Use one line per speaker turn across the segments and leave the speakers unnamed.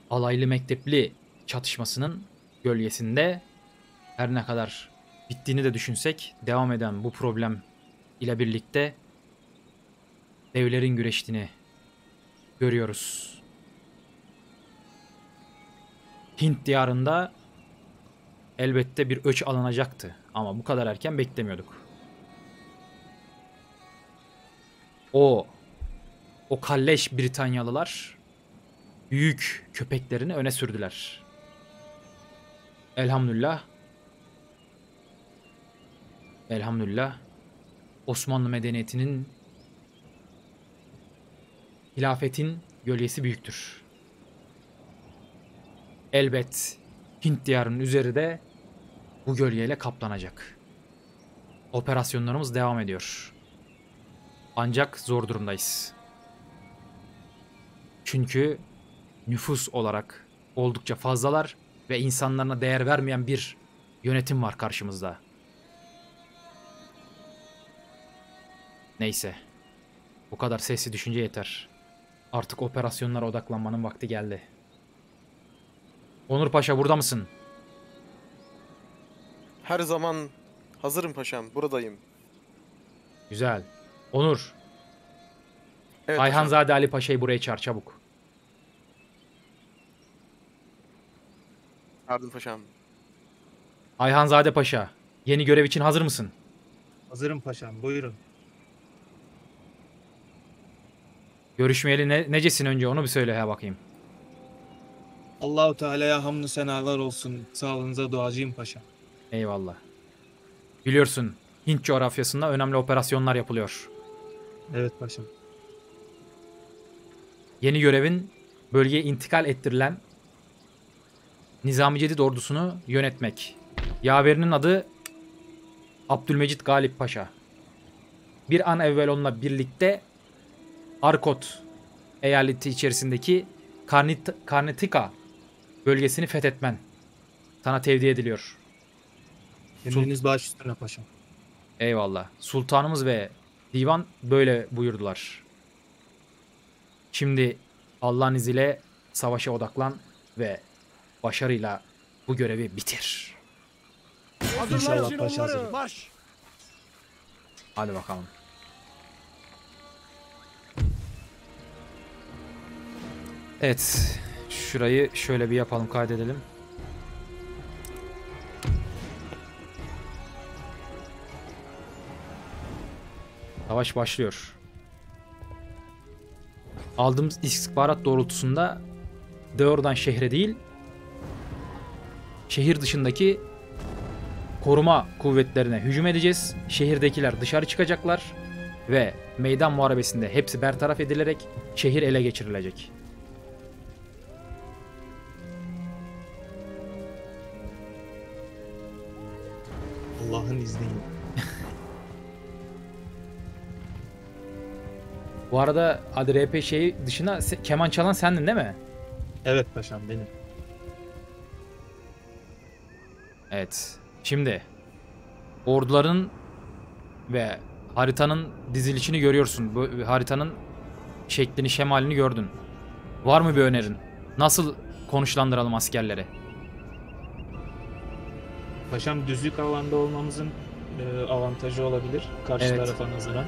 alaylı mektepli çatışmasının gölgesinde her ne kadar bittiğini de düşünsek devam eden bu problem ile birlikte devlerin güreştiğini görüyoruz. Hint diyarında elbette bir öç alınacaktı ama bu kadar erken beklemiyorduk. O kalleş Britanyalılar büyük köpeklerini öne sürdüler. Elhamdülillah, elhamdülillah Osmanlı medeniyetinin, hilafetin gölgesi büyüktür. Elbet Hint diyarının üzeri de bu gölgeyle kaplanacak. Operasyonlarımız devam ediyor. Ancak zor durumdayız. Çünkü nüfus olarak oldukça fazlalar ve insanlarına değer vermeyen bir yönetim var karşımızda. Neyse. Bu kadar sesli düşünce yeter. Artık operasyonlara odaklanmanın vakti geldi. Onur Paşa burada mısın?
Her zaman hazırım paşam, buradayım.
Güzel. Onur,
Evet paşam.
Ayhanzade Ali Paşa'yı buraya çağır çabuk.
Yardım paşam.
Ayhanzade Paşa, yeni görev için hazır mısın?
Hazırım paşam, buyurun.
Görüşmeyeli necesin önce onu bir söyle ha bakayım.
Allahu Teala'ya hamdü senalar olsun. Sağlığınıza duacıyım paşam.
Eyvallah. Biliyorsun Hint coğrafyasında önemli operasyonlar yapılıyor.
Evet paşam.
Yeni görevin bölgeye intikal ettirilen Nizami Cedid ordusunu yönetmek. Yaverinin adı Abdülmecit Galip Paşa. Bir an evvel onunla birlikte Arkot eyaleti içerisindeki Karnatika bölgesini fethetmen sana tevdi ediliyor.
Emriniz baş üstüne paşam.
Eyvallah. Sultanımız ve divan böyle buyurdular. Şimdi Allah'ın izniyle savaşa odaklan ve başarıyla bu görevi bitir.
İnşallah paşa hazırım.
Hadi bakalım. Evet. Şurayı şöyle bir yapalım, kaydedelim. Savaş başlıyor. Aldığımız istihbarat doğrultusunda doğrudan şehre değil, şehir dışındaki koruma kuvvetlerine hücum edeceğiz. Şehirdekiler dışarı çıkacaklar ve meydan muharebesinde hepsi bertaraf edilerek şehir ele geçirilecek.
Allah'ın izniyle.
Bu arada ADRP şeyi dışında keman çalan sendin değil mi?
Evet paşam benim.
Evet. Şimdi orduların ve haritanın dizilişini görüyorsun. Bu haritanın şeklini, şemalini gördün. Var mı bir önerin? Nasıl konuşlandıralım askerleri?
Paşam düzlük alanda olmamızın avantajı olabilir. Karşı
Evet.
tarafa nazaran.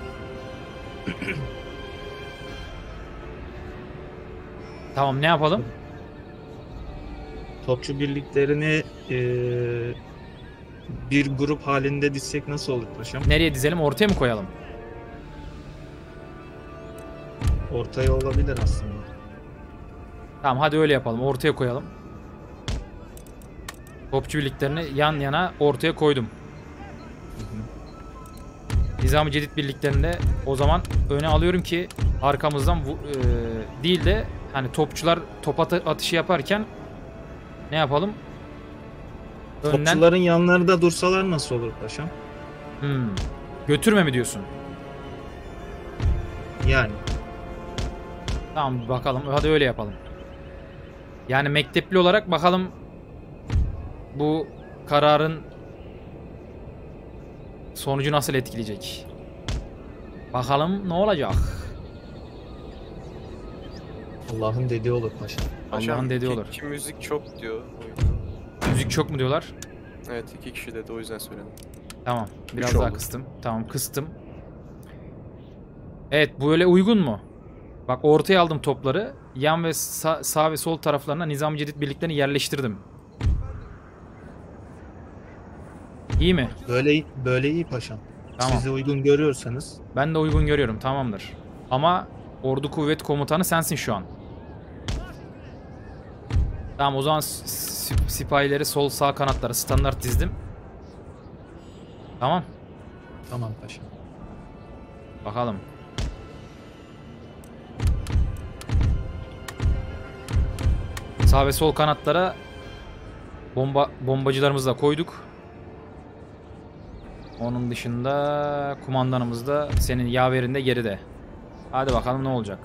Tamam, ne yapalım?
Topçu birliklerini bir grup halinde dizsek nasıl olur paşam?
Nereye dizelim? Ortaya mı koyalım?
Ortaya olabilir aslında.
Tamam, hadi öyle yapalım. Ortaya koyalım. Topçu birliklerini yan yana ortaya koydum. Nizami Cedid birliklerini de o zaman öne alıyorum ki arkamızdan değil de hani topçular top atışı yaparken ne yapalım? Önden
Topçuların yanlarında dursalar nasıl olur paşam?
götürme mi diyorsun?
Yani.
Tamam, bakalım. Hadi öyle yapalım. Yani mektepli olarak bakalım bu kararın sonucu nasıl etkileyecek? Bakalım ne olacak?
Allah'ın dediği olur paşam.
Paşam,
Allah'ın dediği
iki-
olur.
iki müzik çok diyor.
Müzik çok mu diyorlar?
Evet, 2 kişi dedi, o yüzden söyledim.
Tamam. Biraz
Üç
daha
oldu.
kıstım. Tamam, kıstım. Evet, bu öyle uygun mu? Bak, ortaya aldım topları. Yan ve sağ ve sol taraflarına Nizam-ı Cedid birliklerini yerleştirdim. İyi mi?
Böyle iyi paşam.
Tamam.
Size uygun görüyorsanız.
Ben de uygun görüyorum. Tamamdır. Ama ordu kuvvet komutanı sensin şu an. Tamam, o zaman sipahileri sol sağ kanatları standart dizdim. Tamam.
Tamam paşam.
Bakalım. Sağ ve sol kanatlara bombacılarımızı da koyduk. Onun dışında kumandanımız da senin yaverinde geride. Hadi bakalım ne olacak.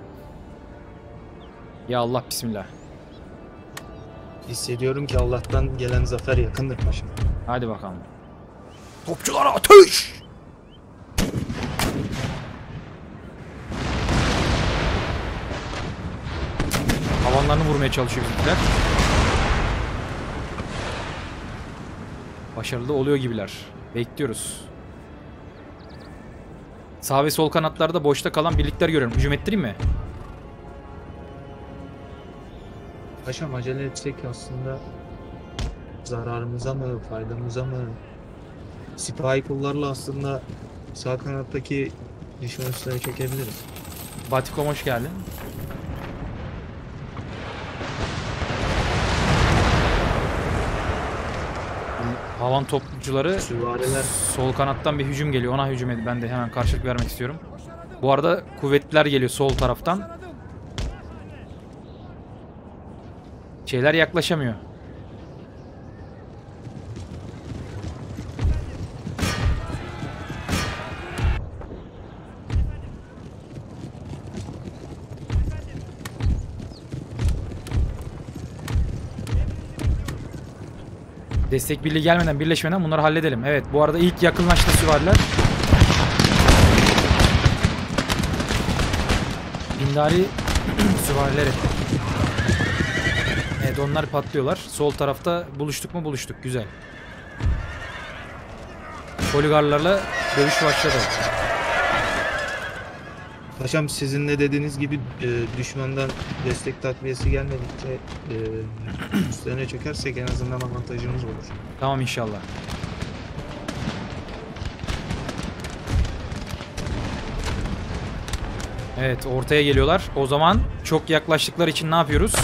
Ya Allah, bismillah.
Hissediyorum ki Allah'tan gelen zafer yakındır paşam.
Hadi bakalım. Topçulara ateş! Havanlarını vurmaya çalışıyor bizimkiler. Başarılı oluyor gibiler. Bekliyoruz. Sağ ve sol kanatlarda boşta kalan birlikler görüyorum. Hücum ettireyim mi?
Paşam acele etsek aslında zararımıza mı, faydamıza mı? Sipahi kullarla aslında sağ kanattaki düşman üstüne çekebiliriz.
Batikom, hoş geldin. Havan topçuları
Süvariler
sol kanattan bir hücum geliyor. Ona hücum edin. Ben de hemen karşılık vermek istiyorum. Bu arada kuvvetliler geliyor sol taraftan. Şeyler yaklaşamıyor. Destek birliği gelmeden, birleşmeden bunları halledelim. Evet, bu arada ilk yakınlaştı süvariler. Bindari süvarileri. Evet, onlar patlıyorlar. Sol tarafta buluştuk mu? Buluştuk. Güzel. Poligarlarla dövüş başladı.
paşam sizin de dediğiniz gibi düşmandan destek takviyesi gelmedikçe üstlerine çökersek en azından avantajımız olur.
Tamam, inşallah. Evet, ortaya geliyorlar. O zaman çok yaklaştıkları için ne yapıyoruz?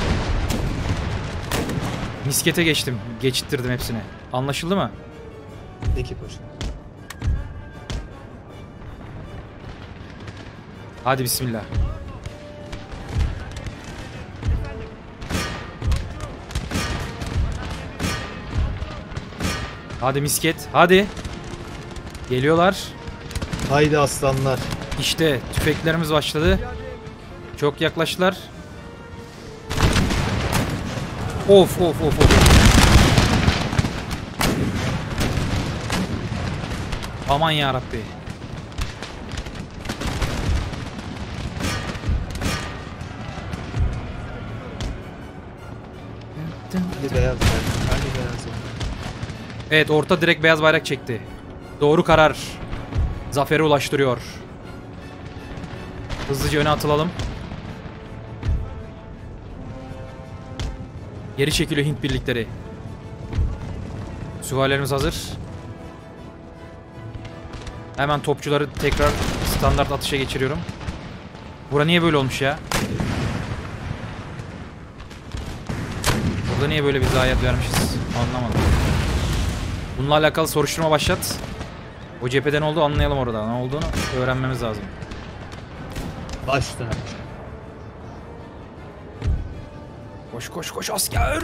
Miskete geçtim. Geçittirdim hepsini. Anlaşıldı mı?
Peki paşam.
Hadi bismillah. Hadi misket. Hadi. Geliyorlar.
Haydi aslanlar.
İşte tüfeklerimiz başladı. Çok yaklaştılar. Of of of of. Aman ya Rabbi.
Hadi beyaz bayrak. Hadi beyaz bayrak.
Evet, orta direkt beyaz bayrak çekti. Doğru karar. Zafere ulaştırıyor. Hızlıca öne atılalım. Geri çekiliyor Hint birlikleri. Süvarilerimiz hazır. Hemen topçuları tekrar standart atışa geçiriyorum. Bura niye böyle olmuş ya? Burada niye böyle bir zayiat vermişiz? Anlamadım. Bununla alakalı soruşturma başlat. O cepheden oldu, anlayalım orada. Ne olduğunu öğrenmemiz lazım.
Başla.
Koş koş koş asker!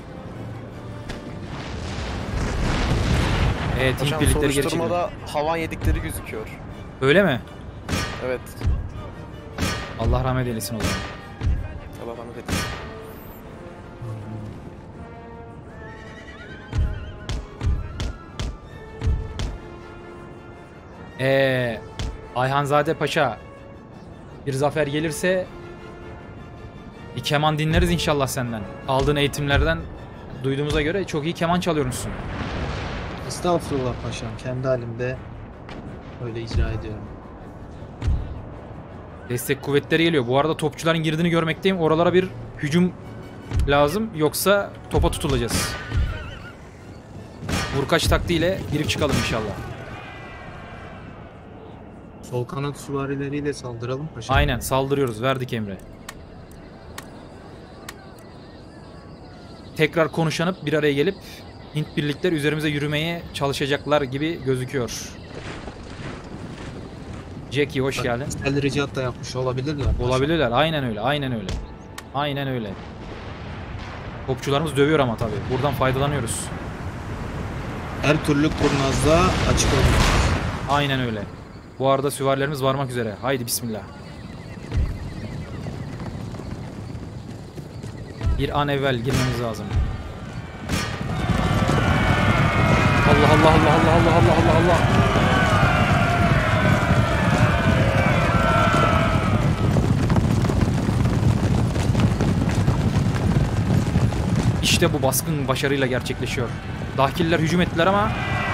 Evet, Hint
Paşam,
birlikleri geri çekildi.
soruşturmada havan yedikleri gözüküyor.
Öyle mi?
Evet.
Allah rahmet eylesin o zaman.
Allah rahmet eylesin.
Ayhanzade Paşa, bir zafer gelirse Bir keman dinleriz inşallah senden. Aldığın eğitimlerden duyduğumuza göre çok iyi keman çalıyormuşsun.
Estağfurullah paşam. Kendi halimde öyle icra ediyorum.
Destek kuvvetleri geliyor. Bu arada topçuların girdiğini görmekteyim. Oralara bir hücum lazım. Yoksa topa tutulacağız. Vurkaç taktiğiyle girip çıkalım inşallah.
Sol kanat süvarileriyle saldıralım paşam.
Aynen saldırıyoruz. Verdik emri. Tekrar konuşanıp bir araya gelip Hint birlikler üzerimize yürümeye çalışacaklar gibi gözüküyor. Jackie hoş geldin.
El ricat da yapmış olabilirler. paşam.
Olabilirler. Aynen öyle. Aynen öyle. Aynen öyle. Topçularımız dövüyor ama tabii. Buradan faydalanıyoruz.
Her türlü kurnazda açık olmuş.
Aynen öyle. Bu arada süvarilerimiz varmak üzere. Haydi bismillah. Bir an evvel girmemiz lazım. Allah Allah Allah Allah Allah Allah Allah Allah. İşte bu baskın başarıyla gerçekleşiyor. Dahkiller hücum ettiler ama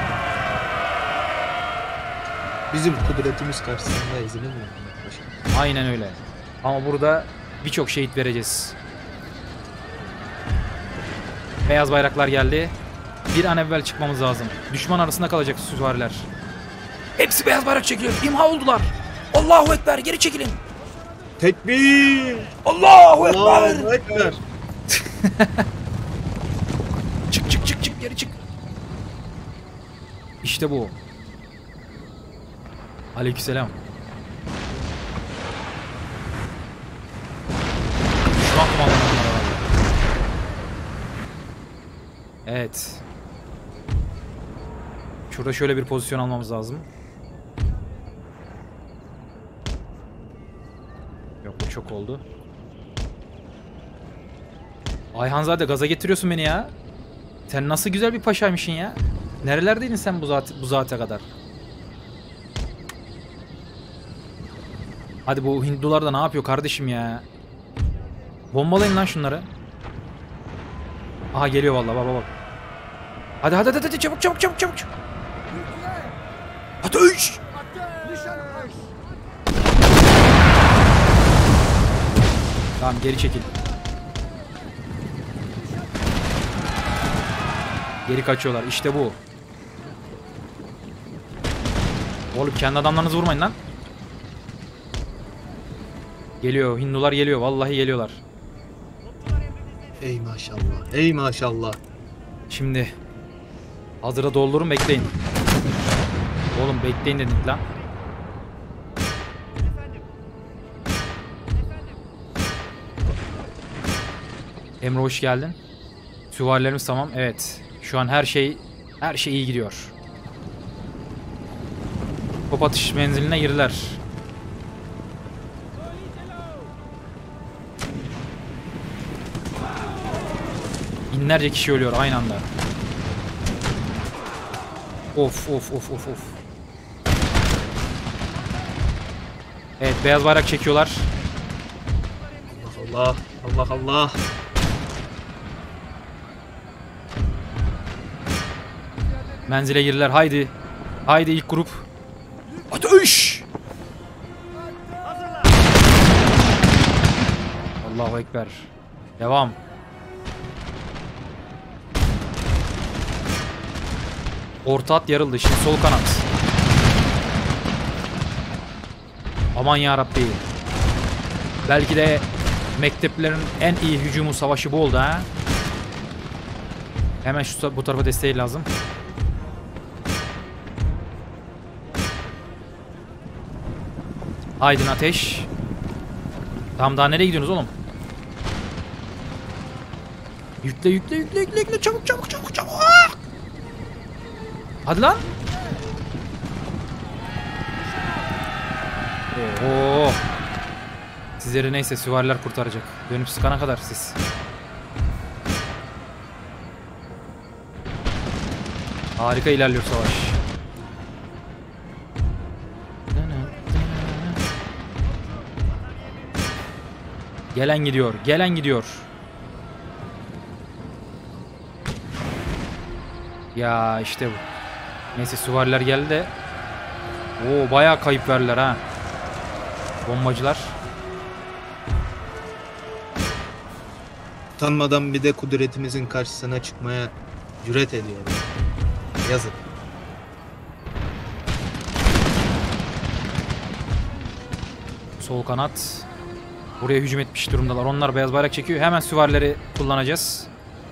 Bizim kudretimiz karşısında ezilmiyor paşam.
aynen öyle. Ama burada birçok şehit vereceğiz. Beyaz bayraklar geldi. Bir an evvel çıkmamız lazım. Düşman arasında kalacak süvariler. Hepsi beyaz bayrak çekiliyor. İmha oldular. Allahu Ekber, geri çekilin.
Tekbir!
Allahu Ekber.
Allahu Ekber!
Çık çık çık çık, geri çık. İşte bu. Aleykümselam. Düşman kumandanı bunlar herhalde. Evet. Şurada şöyle bir pozisyon almamız lazım. Yok, bu çok oldu. Ayhanzade, gaza getiriyorsun beni ya. Sen nasıl güzel bir paşaymışsın ya. Nerelerdeydin sen bu saate kadar? Hadi bu Hindular da ne yapıyor kardeşim ya? Bombalayın lan şunları. Aha geliyor vallahi, bak bak bak. Hadi hadi hadi çabuk çabuk çabuk çabuk. Ateş! Tamam, geri çekil. Geri kaçıyorlar. İşte bu. Oğlum kendi adamlarınızı vurmayın lan. Geliyor. Hindular geliyor. Vallahi geliyorlar.
Ey maşallah. Ey maşallah.
Şimdi hazıra doldurun, bekleyin. Oğlum bekleyin dedik lan. Emre hoş geldin. Süvarilerimiz tamam. Evet. Şu an her şey iyi gidiyor. Top atış menziline girdiler. Binlerce kişi ölüyor aynı anda. Of of of of of. Evet, beyaz bayrak çekiyorlar.
Allah Allah. Allah Allah.
Menzile girdiler. Haydi. Haydi ilk grup. Ateş! Allahu Ekber. Devam. Orta at yarıldı. Şimdi sol kanat. Aman yarabbi. Belki de mekteplilerin en iyi hücumu savaşı bu oldu ha. Hemen bu tarafa desteği lazım. Aydın ateş. Tamam, daha nereye gidiyorsunuz oğlum? Yükle yükle yükle yükle yükle, çabuk çabuk çabuk çabuk. Hadi lan. Oo. Sizleri neyse süvariler kurtaracak. Dönüp sıkana kadar siz. Harika ilerliyor savaş. Gelen gidiyor. Gelen gidiyor. Ya işte bu. Neyse süvariler geldi de. Oo bayağı kayıp verdiler ha. Bombacılar.
Utanmadan bir de kudretimizin karşısına çıkmaya cüret ediyor. Yazık.
Sol kanat. Buraya hücum etmiş durumdalar. Onlar beyaz bayrak çekiyor. Hemen süvarileri kullanacağız.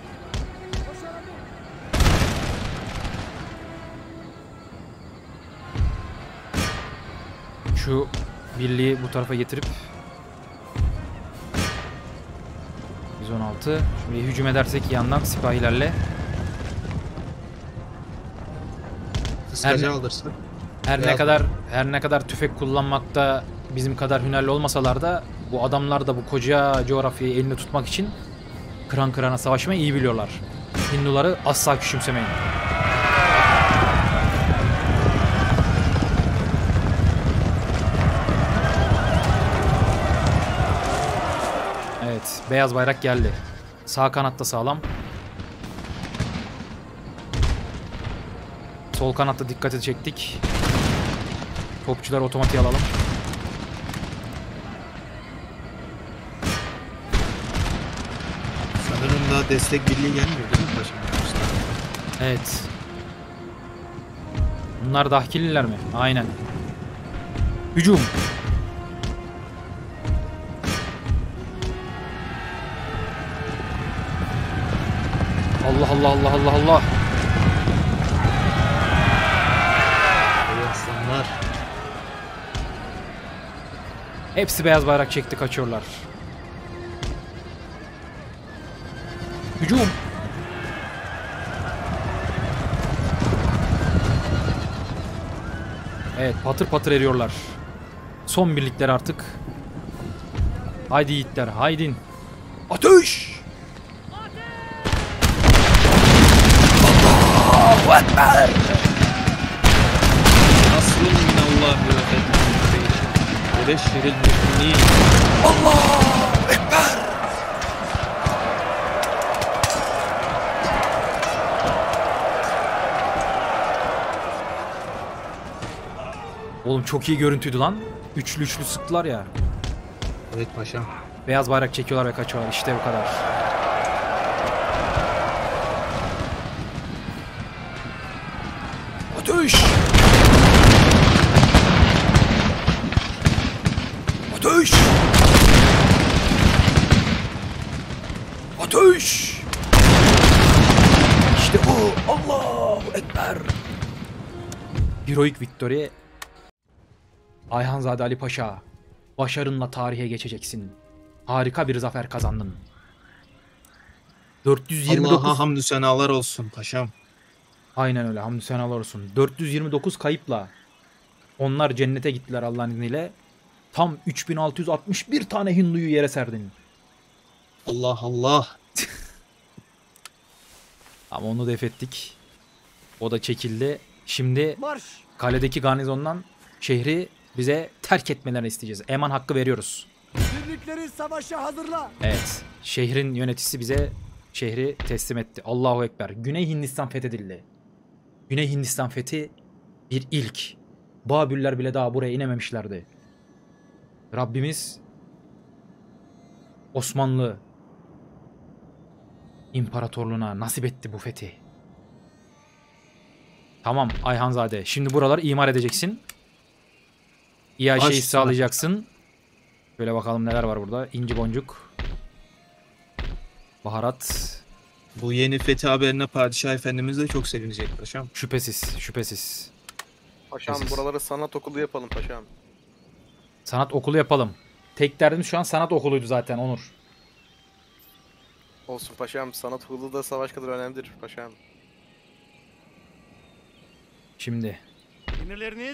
Şu birliği bu tarafa getirip 116. Şimdi hücum edersek yandan sipahilerle.
Kıskaca aldırsak.
Her ne kadar tüfek kullanmakta bizim kadar hünerli olmasalar da bu adamlar da bu koca coğrafyayı elinde tutmak için kıran kırana savaşmayı iyi biliyorlar. Hinduları asla küçümsemeyin. Evet, beyaz bayrak geldi. Sağ kanatta sağlam. Sol kanatta dikkati çektik. Topçuları otomatiğe alalım.
Sanırım daha destek birliği gelmiyor değil mi paşam?
Evet. Bunlar dahkililer mi? Aynen. Hücum. Allah Allah Allah Allah Allah.
Ey aslanlar.
Hepsi beyaz bayrak çekti, kaçıyorlar. Hücum. Evet, patır patır eriyorlar. Son birlikler artık. Haydi yiğitler, haydin. Ateş! Allahu Ekber!
Nasrun minallahi ve fethun ve beşşiril müminin.
Allahu Ekber! Oğlum çok iyi görüntüydü lan. Üçlü sıktılar ya.
Evet paşam.
Beyaz bayrak çekiyorlar ve kaçıyorlar. İşte bu kadar. Ateş! Ateş! Ateş! İşte bu. Allahu Ekber! Heroic victory. Ayhanzade Ali Paşa, başarınla tarihe geçeceksin. Harika bir zafer kazandın. 429.
Allah'a hamdü senalar olsun paşam.
Aynen öyle, hamdü senalar olsun. 429 kayıpla onlar cennete gittiler Allah'ın izniyle. Tam 3661 tane Hindu'yu yere serdin.
Allah Allah.
Ama onu def ettik. O da çekildi. Şimdi
Marş!
kaledeki garnizondan şehri bize terk etmelerini isteyeceğiz. Eman hakkı veriyoruz.
Birlikleri savaşa hazırla.
Evet. Şehrin yöneticisi bize şehri teslim etti. Allahu Ekber. Güney Hindistan fethedildi. Güney Hindistan fethi bir ilk. Babüller bile daha buraya inememişlerdi. Rabbimiz Osmanlı İmparatorluğuna nasip etti bu fethi. Tamam Ayhanzade. Şimdi buraları imar edeceksin. İHA'yı
Baş-
sağlayacaksın. Şöyle bakalım neler var burada. İnci boncuk. Baharat.
Bu yeni fethi haberine Padişah Efendimiz de çok sevinecek paşam.
Şüphesiz. Şüphesiz.
Paşam
Siz-
buraları sanat okulu yapalım paşam.
Sanat okulu yapalım. Tek derdimiz şu an sanat okuluydu zaten Onur.
Olsun paşam, sanat okulu da savaş kadar önemlidir paşam.
Şimdi.
Emirleriniz?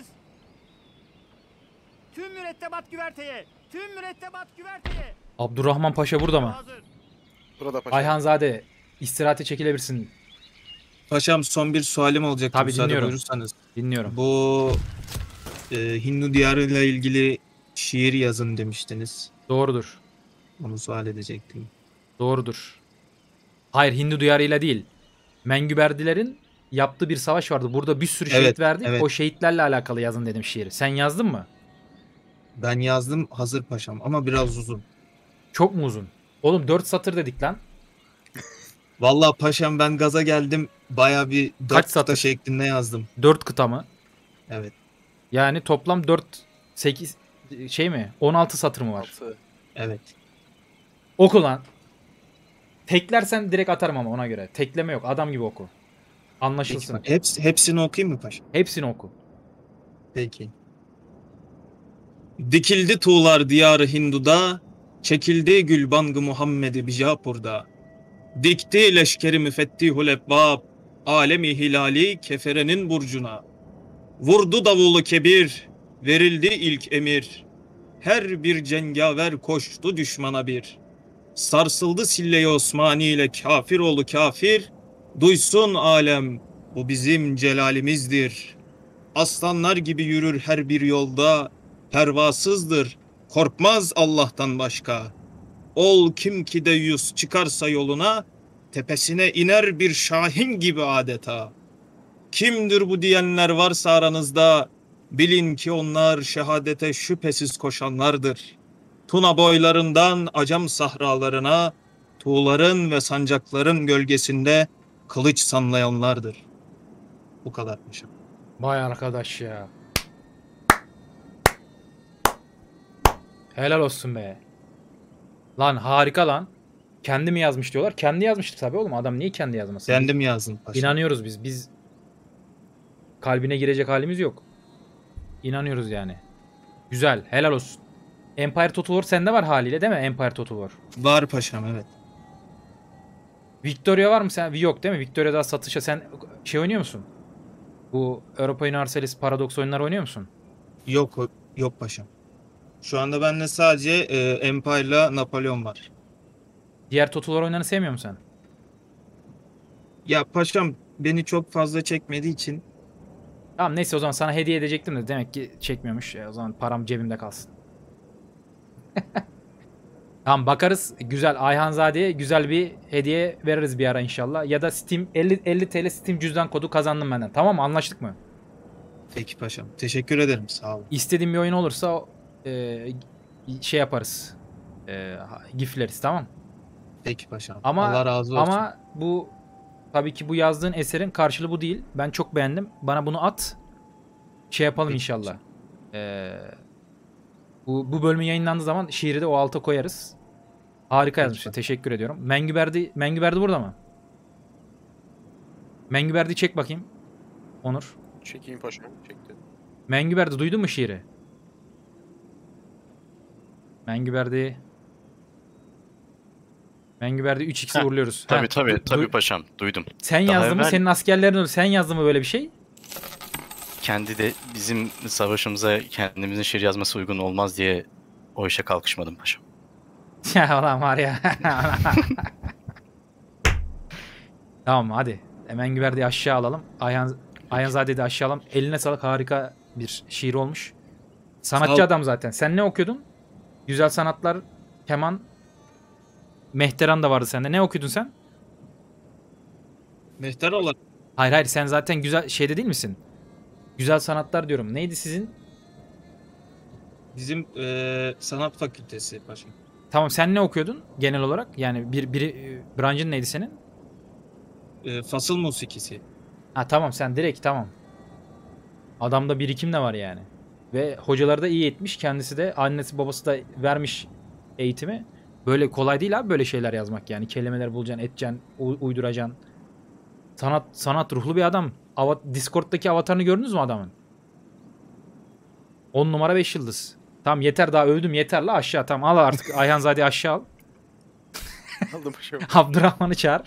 Tüm mürettebat güverteye! Tüm mürettebat güverteye!
Abdurrahman Paşa burada mı?
Hazır.
Burada paşam.
Ayhanzade. İstirahate çekilebilirsin.
Paşam son bir sualim olacak.
Tabii,
müsaade
dinliyorum.
buyurursanız.
Dinliyorum.
Bu Hindu diyarıyla ilgili şiir yazın demiştiniz.
Doğrudur.
Onu sual edecektim.
Doğrudur. Hayır, Hindu diyarıyla değil. Mengüberdilerin yaptığı bir savaş vardı. Burada bir sürü şehit
Evet,
verdik.
evet.
O şehitlerle alakalı yazın dedim şiiri. Sen yazdın mı?
Ben yazdım hazır paşam ama biraz uzun.
Çok mu uzun? Oğlum 4 satır dedik lan.
Vallahi paşam ben gaza geldim. Baya bir
Kaç
4
satır?
kıta şeklinde yazdım.
4 kıta mı?
Evet.
Yani toplam 4, 8 şey mi? 16 satır mı var?
6.
Evet.
Oku lan. Teklersen direkt atarım ama ona göre. Tekleme yok. Adam gibi oku.
Peki,
Anlaşılsın.
hepsini okuyayım mı paşam?
Hepsini oku.
Peki. Dikildi tuğlar diyarı Hindu'da, çekildi gülbangı Muhammed'i Bijapur'da. Dikti leşkeri müfettihul ebbab, alemi hilali keferenin burcuna. Vurdu davulu kebir, verildi ilk emir. Her bir cengaver koştu düşmana bir. Sarsıldı sille-i Osmani ile kafir oğlu kafir. Duysun alem, bu bizim celalimizdir. Aslanlar gibi yürür her bir yolda, pervasızdır, korkmaz Allah'tan başka. Ol kim ki deyyus çıkarsa yoluna, tepesine iner bir şahin gibi adeta. Kimdir bu diyenler varsa aranızda, bilin ki onlar şehadete şüphesiz koşanlardır. Tuna boylarından Acam sahralarına, tuğların ve sancakların gölgesinde kılıç sallayanlardır. Bu kadar paşam.
Vay arkadaş ya. Helal olsun be. Lan harika lan. Kendi mi yazmış diyorlar. Kendi yazmıştır tabii oğlum. Adam niye kendi yazmasın?
Kendim yazdım paşam.
İnanıyoruz biz. Biz kalbine girecek halimiz yok. İnanıyoruz yani. Güzel. Helal olsun. Empire Total War sende var haliyle değil mi? Empire Total War.
Var paşam, evet.
Victoria var mı sen? Yok değil mi? Victoria daha satışa. Sen şey oynuyor musun? Bu Europa Universalis Paradox oyunları oynuyor musun?
Yok, yok paşam. Şu anda bende sadece Empire'la Napolyon var.
Diğer Total War oyunlarını sevmiyor musun sen?
Ya paşam beni çok fazla çekmediği için
Tamam neyse, o zaman sana hediye edecektim de demek ki çekmiyormuş. O zaman param cebimde kalsın. Tamam bakarız. Güzel. Ayhanzade'ye güzel bir hediye veririz bir ara inşallah. Ya da Steam 50 TL Steam cüzdan kodu kazandım benden. Tamam mı? Anlaştık mı?
peki paşam. Teşekkür ederim, sağ olun.
İstediğim bir oyun olursa şey yaparız. Gifleriz, tamam.
Peki paşam.
Ama
Allah razı olsun.
ama bu tabii ki bu yazdığın eserin karşılığı bu değil. Ben çok beğendim. Bana bunu at. Şey yapalım
Peki
inşallah. Bu bölümün yayınlandığı zaman şiiri de o alta koyarız. Harika yazmışsın. Teşekkür ediyorum. Mengüberdi burada mı? Mengüberdi çek bakayım. Onur.
Çekeyim paşam. Çekti.
Mengüberdi duydun mu şiiri? Mengüberdi 3x'e uğurluyoruz.
Tabii
Ha,
tabii paşam, duydum.
Sen
Daha
yazdın mı?
evvel-
Senin askerlerin öyle. Sen yazdın mı böyle bir şey?
Kendi de bizim savaşımıza kendimizin şiir yazması uygun olmaz diye o işe kalkışmadım paşam.
Ya ulan var ya. Tamam hadi. Mengüberdi'yi aşağı alalım. Ayhanzade'yi de aşağı alalım. Eline sağlık, harika bir şiir olmuş.
Sağ
Sanatçı
ol.
adam zaten. Sen ne okuyordun? Güzel sanatlar, keman, mehteran da vardı sende. Ne okuyordun sen?
Mehter olarak
Hayır sen zaten güzel şeyde değil misin? Güzel sanatlar diyorum. Neydi sizin?
bizim sanat fakültesi paşam.
Tamam, sen ne okuyordun genel olarak? Yani branşın neydi senin?
Fasıl musikisi.
Ha tamam, sen direkt tamam. Adamda birikim de var yani. Ve hocaları da iyi etmiş. Kendisi de, annesi babası da vermiş eğitimi. Böyle kolay değil abi böyle şeyler yazmak yani. Kelimeler bulacaksın, edeceksin, uyduracaksın. Sanat ruhlu bir adam. Discord'daki avatarını gördünüz mü adamın? 10 numara 5 yıldız. Tamam yeter, daha övdüm yeter la, aşağı tamam, al artık Ayhanzade'yi aşağı al.
Aldım paşam.
Abdurrahman'ı çağır.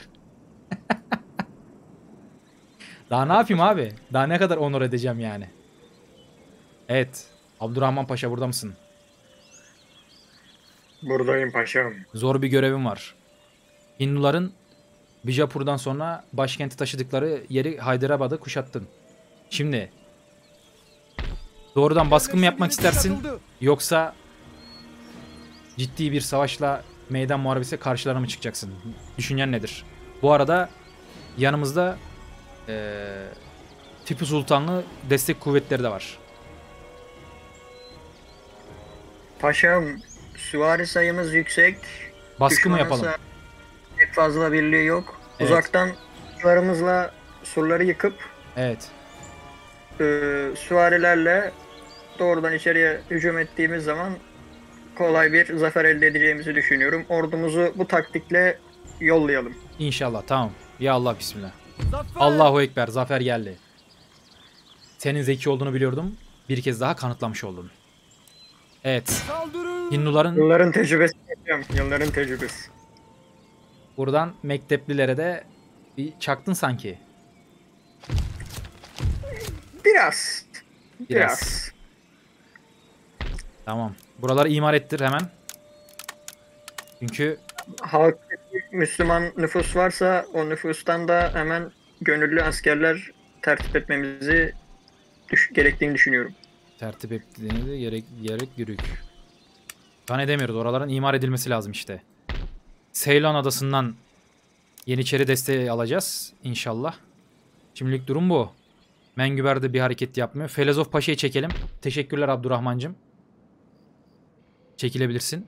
Daha ne yapayım abi? Daha ne kadar onur edeceğim yani. Evet. Abdurrahman Paşa burada mısın?
Buradayım paşam.
Zor bir görevim var. Hinduların Bijapur'dan sonra başkenti taşıdıkları yeri Hyderabad'ı kuşattın. Şimdi doğrudan baskın mı yapmak istersin? Yoksa ciddi bir savaşla meydan muharebesi karşılarına mı çıkacaksın? Düşüncen nedir? Bu arada yanımızda Tipu Sultanlı destek kuvvetleri de var.
Paşam, süvari sayımız yüksek.
Baskı mı
Düşmanın
yapalım?
pek fazla birliği yok.
Evet.
Uzaktan surlarımızla surları yıkıp
Evet.
süvarilerle doğrudan içeriye hücum ettiğimiz zaman kolay bir zafer elde edeceğimizi düşünüyorum. Ordumuzu bu taktikle yollayalım.
İnşallah, tamam. Ya Allah, bismillah.
Zafer!
Allahu Ekber, zafer geldi. Senin zeki olduğunu biliyordum. Bir kez daha kanıtlamış oldun. Evet.
Saldırın!
Hinduların
Yılların tecrübesi hocam, yılların tecrübesi.
buradan mekteplilere de bir çaktın sanki.
Biraz.
Biraz.
Biraz.
Tamam. Buraları imar ettir hemen. Çünkü
Halktaki Müslüman nüfus varsa o nüfustan da hemen gönüllü askerler tertip etmemizi gerektiğini düşünüyorum.
tertip ettiğini de gerek yürük. Daha edemiyoruz. Oraların imar edilmesi lazım işte. Seylan Adası'ndan Yeniçeri desteği alacağız inşallah. Şimdilik durum bu. Mengüber de bir hareket yapmıyor. Felezof Paşa'yı çekelim. Teşekkürler Abdurrahmancığım. Çekilebilirsin.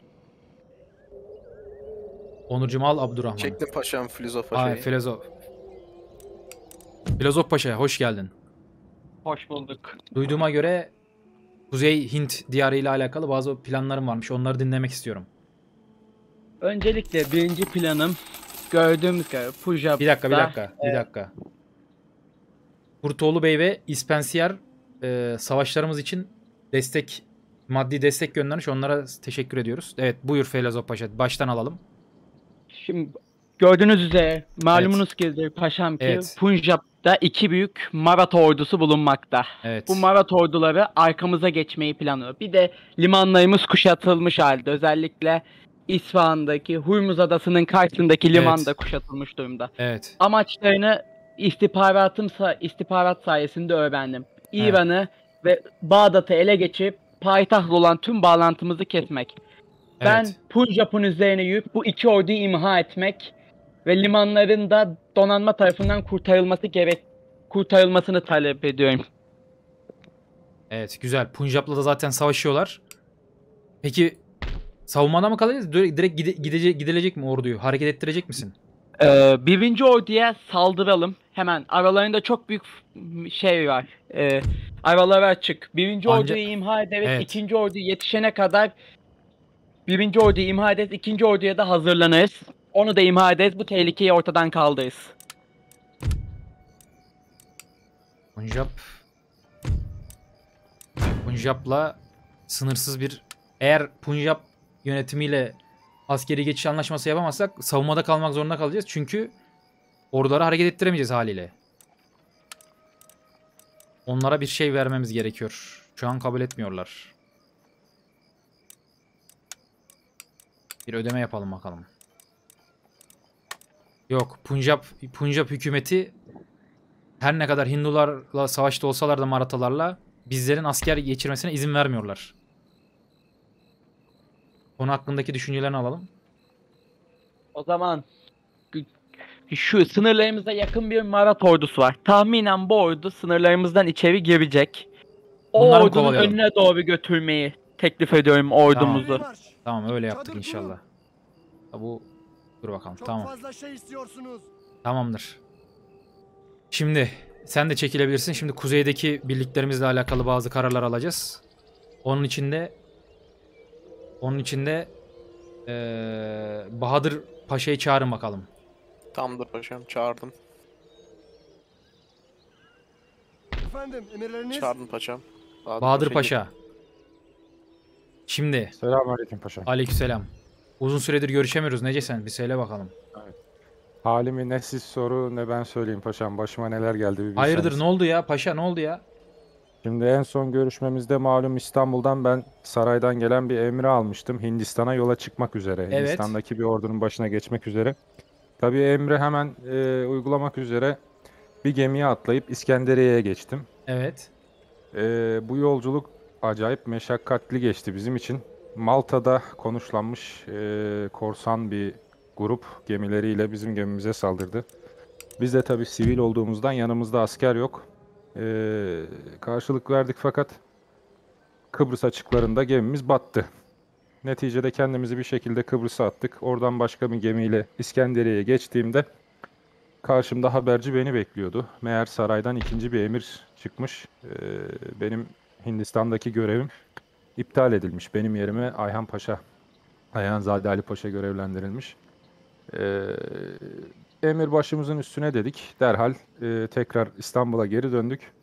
Onurcuğum al Abdurrahman.
Çektim paşam filozof
Ay,
paşayı.
Filozof. Filozof Paşa hoş geldin.
Hoş bulduk.
Duyduğuma göre Kuzey Hint diyarı ile alakalı bazı planlarım varmış. Onları dinlemek istiyorum.
Öncelikle birinci planım gördüğümüz gibi Punjab'da...
Bir dakika. Kurtoğlu Bey ve İspensiyer savaşlarımız için maddi destek göndermiş. Onlara teşekkür ediyoruz. Evet, buyur Filozof Paşa. Baştan alalım.
Şimdi gördüğünüz üzere malumunuz ki paşam ki
Evet.
Punjab'da iki büyük Maratha ordusu bulunmakta.
Evet.
Bu Maratha orduları arkamıza geçmeyi planlıyor. Bir de limanlarımız kuşatılmış halde. Özellikle İsfahan'daki Hurmuz Adası'nın karşısındaki liman
Evet.
da kuşatılmış durumda.
Evet.
Amaçlarını istihbarat sayesinde öğrendim. İran'ı ve Bağdat'ı ele geçirip payitaht olan tüm bağlantımızı kesmek. Ben
Evet.
Punjab'ın üzerine yürüyüp bu iki orduyu imha etmek ve limanların da donanma tarafından kurtarılmasını talep ediyorum.
Evet, güzel. Punjab'la da zaten savaşıyorlar. Peki savunmada mı kalacağız? Direkt gidilecek mi orduyu? Hareket ettirecek misin?
Birinci orduya saldıralım. Hemen aralarında çok büyük şey var. Araları açık. Birinci
Ancak-
orduyu imha ederiz.
Evet.
İkinci ordu yetişene kadar birinci orduyu imha ederiz. İkinci orduya da hazırlanırız. Onu da imha ederiz. Bu tehlikeyi ortadan kaldırırız.
Punjab'la sınırsız bir, eğer Punjab yönetimiyle askeri geçiş anlaşması yapamazsak savunmada kalmak zorunda kalacağız. Çünkü orduları hareket ettiremeyeceğiz haliyle. Onlara bir şey vermemiz gerekiyor. Şu an kabul etmiyorlar. Bir ödeme yapalım bakalım. Yok, Punjab hükümeti her ne kadar Hindularla savaşta olsalar da Marathalarla bizlerin asker geçirmesine izin vermiyorlar. Konu hakkındaki düşüncelerini alalım.
O zaman şu sınırlarımıza yakın bir Maratha ordusu var. Tahminen bu ordu sınırlarımızdan içeri girecek. O
Bunları mı
ordunun
kovalayalım?
önüne doğru götürmeyi teklif ediyorum ordumuzu.
Marş!
Tamam, öyle yaptık
Çadır
inşallah. Ha, bu dur bakalım.
Çok
Tamam.
fazla şey istiyorsunuz.
Tamamdır. Şimdi sen de çekilebilirsin. Şimdi kuzeydeki birliklerimizle alakalı bazı kararlar alacağız. Onun için de Bahadır Paşa'yı çağırın bakalım.
Tamamdır paşam çağırdım.
Efendim emirleriniz?
Çağırdım paşam.
Bahadır Paşa. Şimdi
Selamünaleyküm paşam.
aleykümselam. Uzun süredir görüşemiyoruz. Nece sen? Bir söyle bakalım.
Halimi ne siz soru ne ben söyleyeyim paşam. Başıma neler geldi bir bilseniz.
Hayırdır, ne oldu ya? Paşa ne oldu ya?
Şimdi en son görüşmemizde malum İstanbul'dan ben saraydan gelen bir emri almıştım. Hindistan'a yola çıkmak üzere.
Evet.
Hindistan'daki bir ordunun başına geçmek üzere. Tabii emri hemen uygulamak üzere bir gemiye atlayıp İskenderiye'ye geçtim.
Evet.
Bu yolculuk acayip meşakkatli geçti bizim için. Malta'da konuşlanmış korsan bir grup gemileriyle bizim gemimize saldırdı. Biz de tabii sivil olduğumuzdan yanımızda asker yok. Karşılık verdik fakat Kıbrıs açıklarında gemimiz battı. Neticede kendimizi bir şekilde Kıbrıs'a attık. Oradan başka bir gemiyle İskenderiye'ye geçtiğimde karşımda haberci beni bekliyordu. Meğer saraydan ikinci bir emir çıkmış. Benim Hindistan'daki görevim iptal edilmiş. Benim yerime Ayhan Paşa, Ayhanzade Ali Paşa görevlendirilmiş. Emir başımızın üstüne dedik. Derhal tekrar İstanbul'a geri döndük.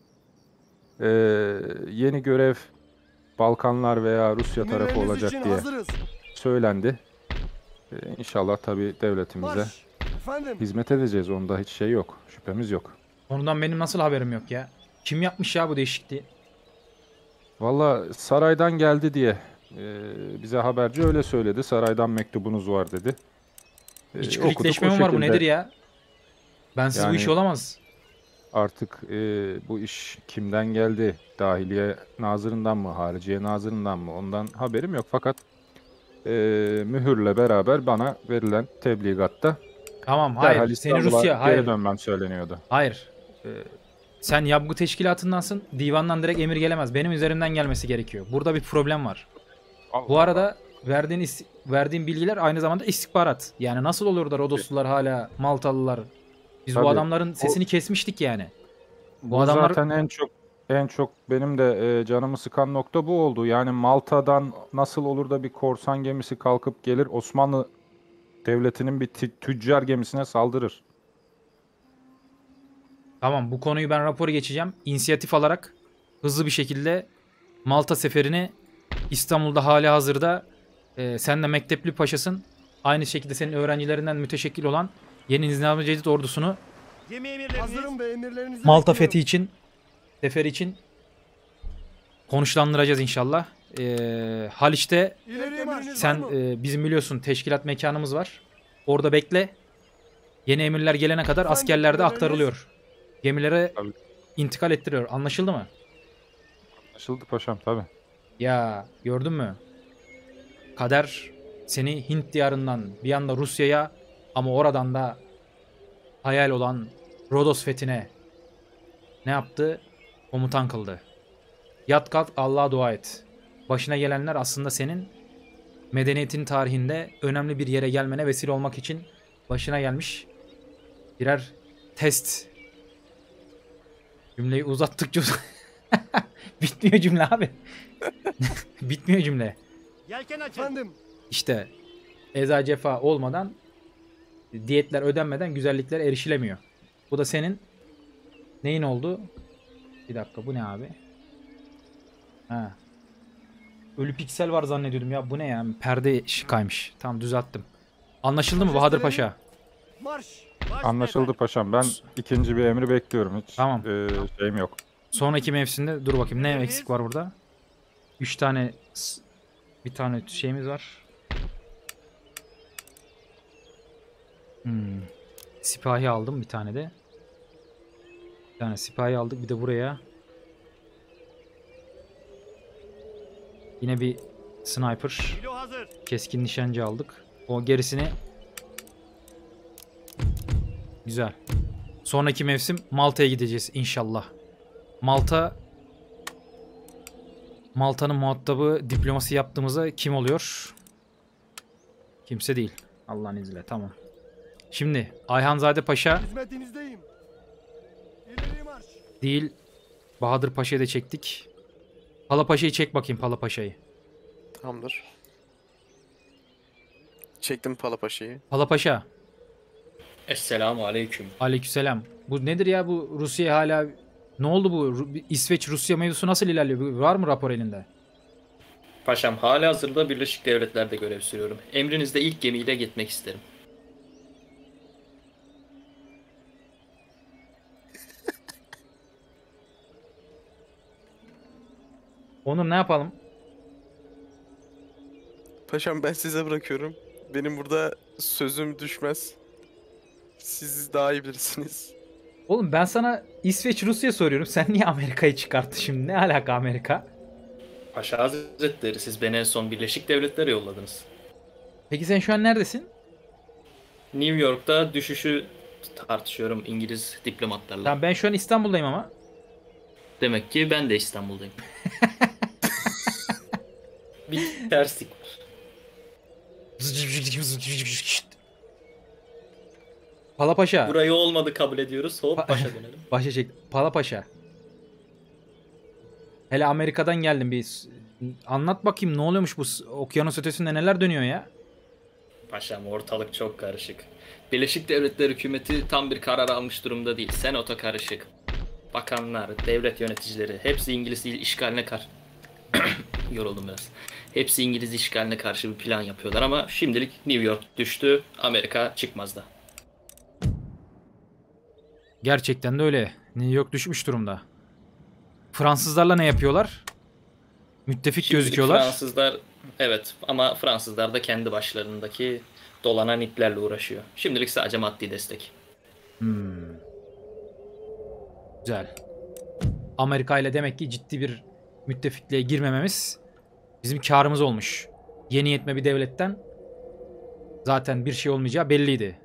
Yeni görev Balkanlar veya Rusya tarafı olacak diye söylendi. İnşallah tabii devletimize hizmet edeceğiz. Onda hiç şey yok. Şüphemiz yok.
Ondan benim nasıl haberim yok ya? Kim yapmış ya bu değişikliği?
Valla saraydan geldi diye bize haberci öyle söyledi. Saraydan mektubunuz var dedi.
Hiç
Okuduk,
klikleşme
o
mi var bu
şekilde.
nedir ya? Bensiz bu
Yani-
iş olamaz.
Artık bu iş kimden geldi? Dahiliye Nazırı'ndan mı? Hariciye Nazırı'ndan mı? Ondan haberim yok. Fakat mühürle beraber bana verilen tebligatta
Tamam
derhal
hayır. Seni
İstanbul'a
Rusya
geri
hayır.
dönmem söyleniyordu.
Hayır. Sen Yabgu teşkilatındansın. Divandan direkt emir gelemez. Benim üzerimden gelmesi gerekiyor. Burada bir problem var. Bu arada verdiğin bilgiler aynı zamanda istihbarat. Yani nasıl olur da Rodoslular hala Maltalılar? Biz bu
Tabii.
adamların sesini kesmiştik yani.
Bu
adamlar-
zaten en çok benim de canımı sıkan nokta bu oldu. Yani Malta'dan nasıl olur da bir korsan gemisi kalkıp gelir Osmanlı Devleti'nin bir tüccar gemisine saldırır?
Tamam, bu konuyu ben raporu geçeceğim. İnisiyatif alarak hızlı bir şekilde Malta seferini İstanbul'da hali hazırda sen de mektepli paşasın. Aynı şekilde senin öğrencilerinden müteşekkil olan yeni Nizam-ı Cedid ordusunu
Gemi emirleriniz. Hazırım ve emirlerinizi
Malta
bekliyorum.
fethi için, seferi için konuşlandıracağız inşallah. Haliç'te
İleri emriniz var
sen
mı?
bizim biliyorsun teşkilat mekanımız var. Orada bekle. Yeni emirler gelene kadar
Efendim,
askerler de
emirleriniz?
aktarılıyor. Gemilere
Tabii.
intikal ettiriyor. Anlaşıldı mı?
Anlaşıldı paşam tabii.
Ya gördün mü? Kader seni Hint diyarından bir anda Rusya'ya ama oradan da hayal olan Rodos fethine ne yaptı? Komutan kıldı. Yat kalk Allah'a dua et. Başına gelenler aslında senin medeniyetin tarihinde önemli bir yere gelmene vesile olmak için başına gelmiş birer test. Cümleyi uzattıkça bitmiyor cümle abi. Bitmiyor cümle.
Yelken açın. Efendim.
İşte eza cefa olmadan, diyetler ödenmeden güzelliklere erişilemiyor. Bu da senin neyin oldu? Bir dakika, bu ne abi? Ha. Ölü piksel var zannediyordum ya. Bu ne ya? Perde kaymış. Tamam, düzelttim. Anlaşıldı mı Bahadır Paşa?
Marş. Marş
Anlaşıldı
beyefendi.
paşam. Ben ikinci bir emri bekliyorum. Hiç
Tamam.
şeyim yok.
Sonraki mevsimde dur bakayım ne eksik var burada? 3 tane bir tane şeyimiz var. Sipahi aldım bir tane de. Bir tane sipahi aldık, bir de buraya. Yine bir sniper,
Filo hazır.
keskin nişancı aldık. O gerisini güzel. Sonraki mevsim Malta'ya gideceğiz inşallah. Malta'nın muhatabı diplomasi yaptığımızda kim oluyor? Kimse değil. Allah'ın izniyle. Tamam. Şimdi Ayhanzade Paşa
Hizmetinizdeyim. İleri marş.
değil, Bahadır Paşa'yı da çektik. Pala Paşa'yı çek bakayım, Pala Paşa'yı.
Tamamdır. Çektim Palapaşa'yı.
Pala Paşa.
Esselamu aleyküm.
Aleykümselam. Bu nedir ya, bu Rusya hala ne oldu bu İsveç Rusya mevzusu nasıl ilerliyor? Var mı rapor elinde?
Paşam halihazırda Birleşik Devletler'de görev sürüyorum. Emrinizde ilk gemiyle gitmek isterim.
Onur ne yapalım?
Paşam ben size bırakıyorum. Benim burada sözüm düşmez. Siz daha iyi bilirsiniz.
Oğlum ben sana İsveç Rusya soruyorum. Sen niye Amerika'yı çıkarttın şimdi? Ne alaka Amerika?
Paşa Hazretleri, siz beni en son Birleşik Devletlere yolladınız.
Peki sen şu an neredesin?
New York'ta düşüşü tartışıyorum İngiliz diplomatlarla.
Tamam, ben şu an İstanbul'dayım ama.
Demek ki ben de İstanbul'dayım. Bir terslik var.
Pala Paşa.
Burayı olmadı kabul ediyoruz. Hop başa dönelim.
Başa çek. Pala Paşa. Hele Amerika'dan geldim bir. Anlat bakayım ne oluyormuş bu okyanus ötesinde, neler dönüyor ya?
Paşam, ortalık çok karışık. Birleşik Devletler hükümeti tam bir karar almış durumda değil. Senato karışık. Bakanlar, devlet yöneticileri hepsi İngiliz işgaline karşı... Yoruldum biraz. Hepsi İngiliz işgaline karşı bir plan yapıyorlar ama şimdilik New York düştü, Amerika çıkmazda.
Gerçekten de öyle. New York düşmüş durumda. Fransızlarla ne yapıyorlar? Müttefik
Şimdilik
gözüküyorlar.
Fransızlar, evet, ama Fransızlar da kendi başlarındaki dolanan iplerle uğraşıyor. Şimdilik sadece maddi destek.
Güzel. Amerika ile demek ki ciddi bir müttefikliğe girmememiz bizim karımız olmuş. Yeni yetme bir devletten zaten bir şey olmayacağı belliydi.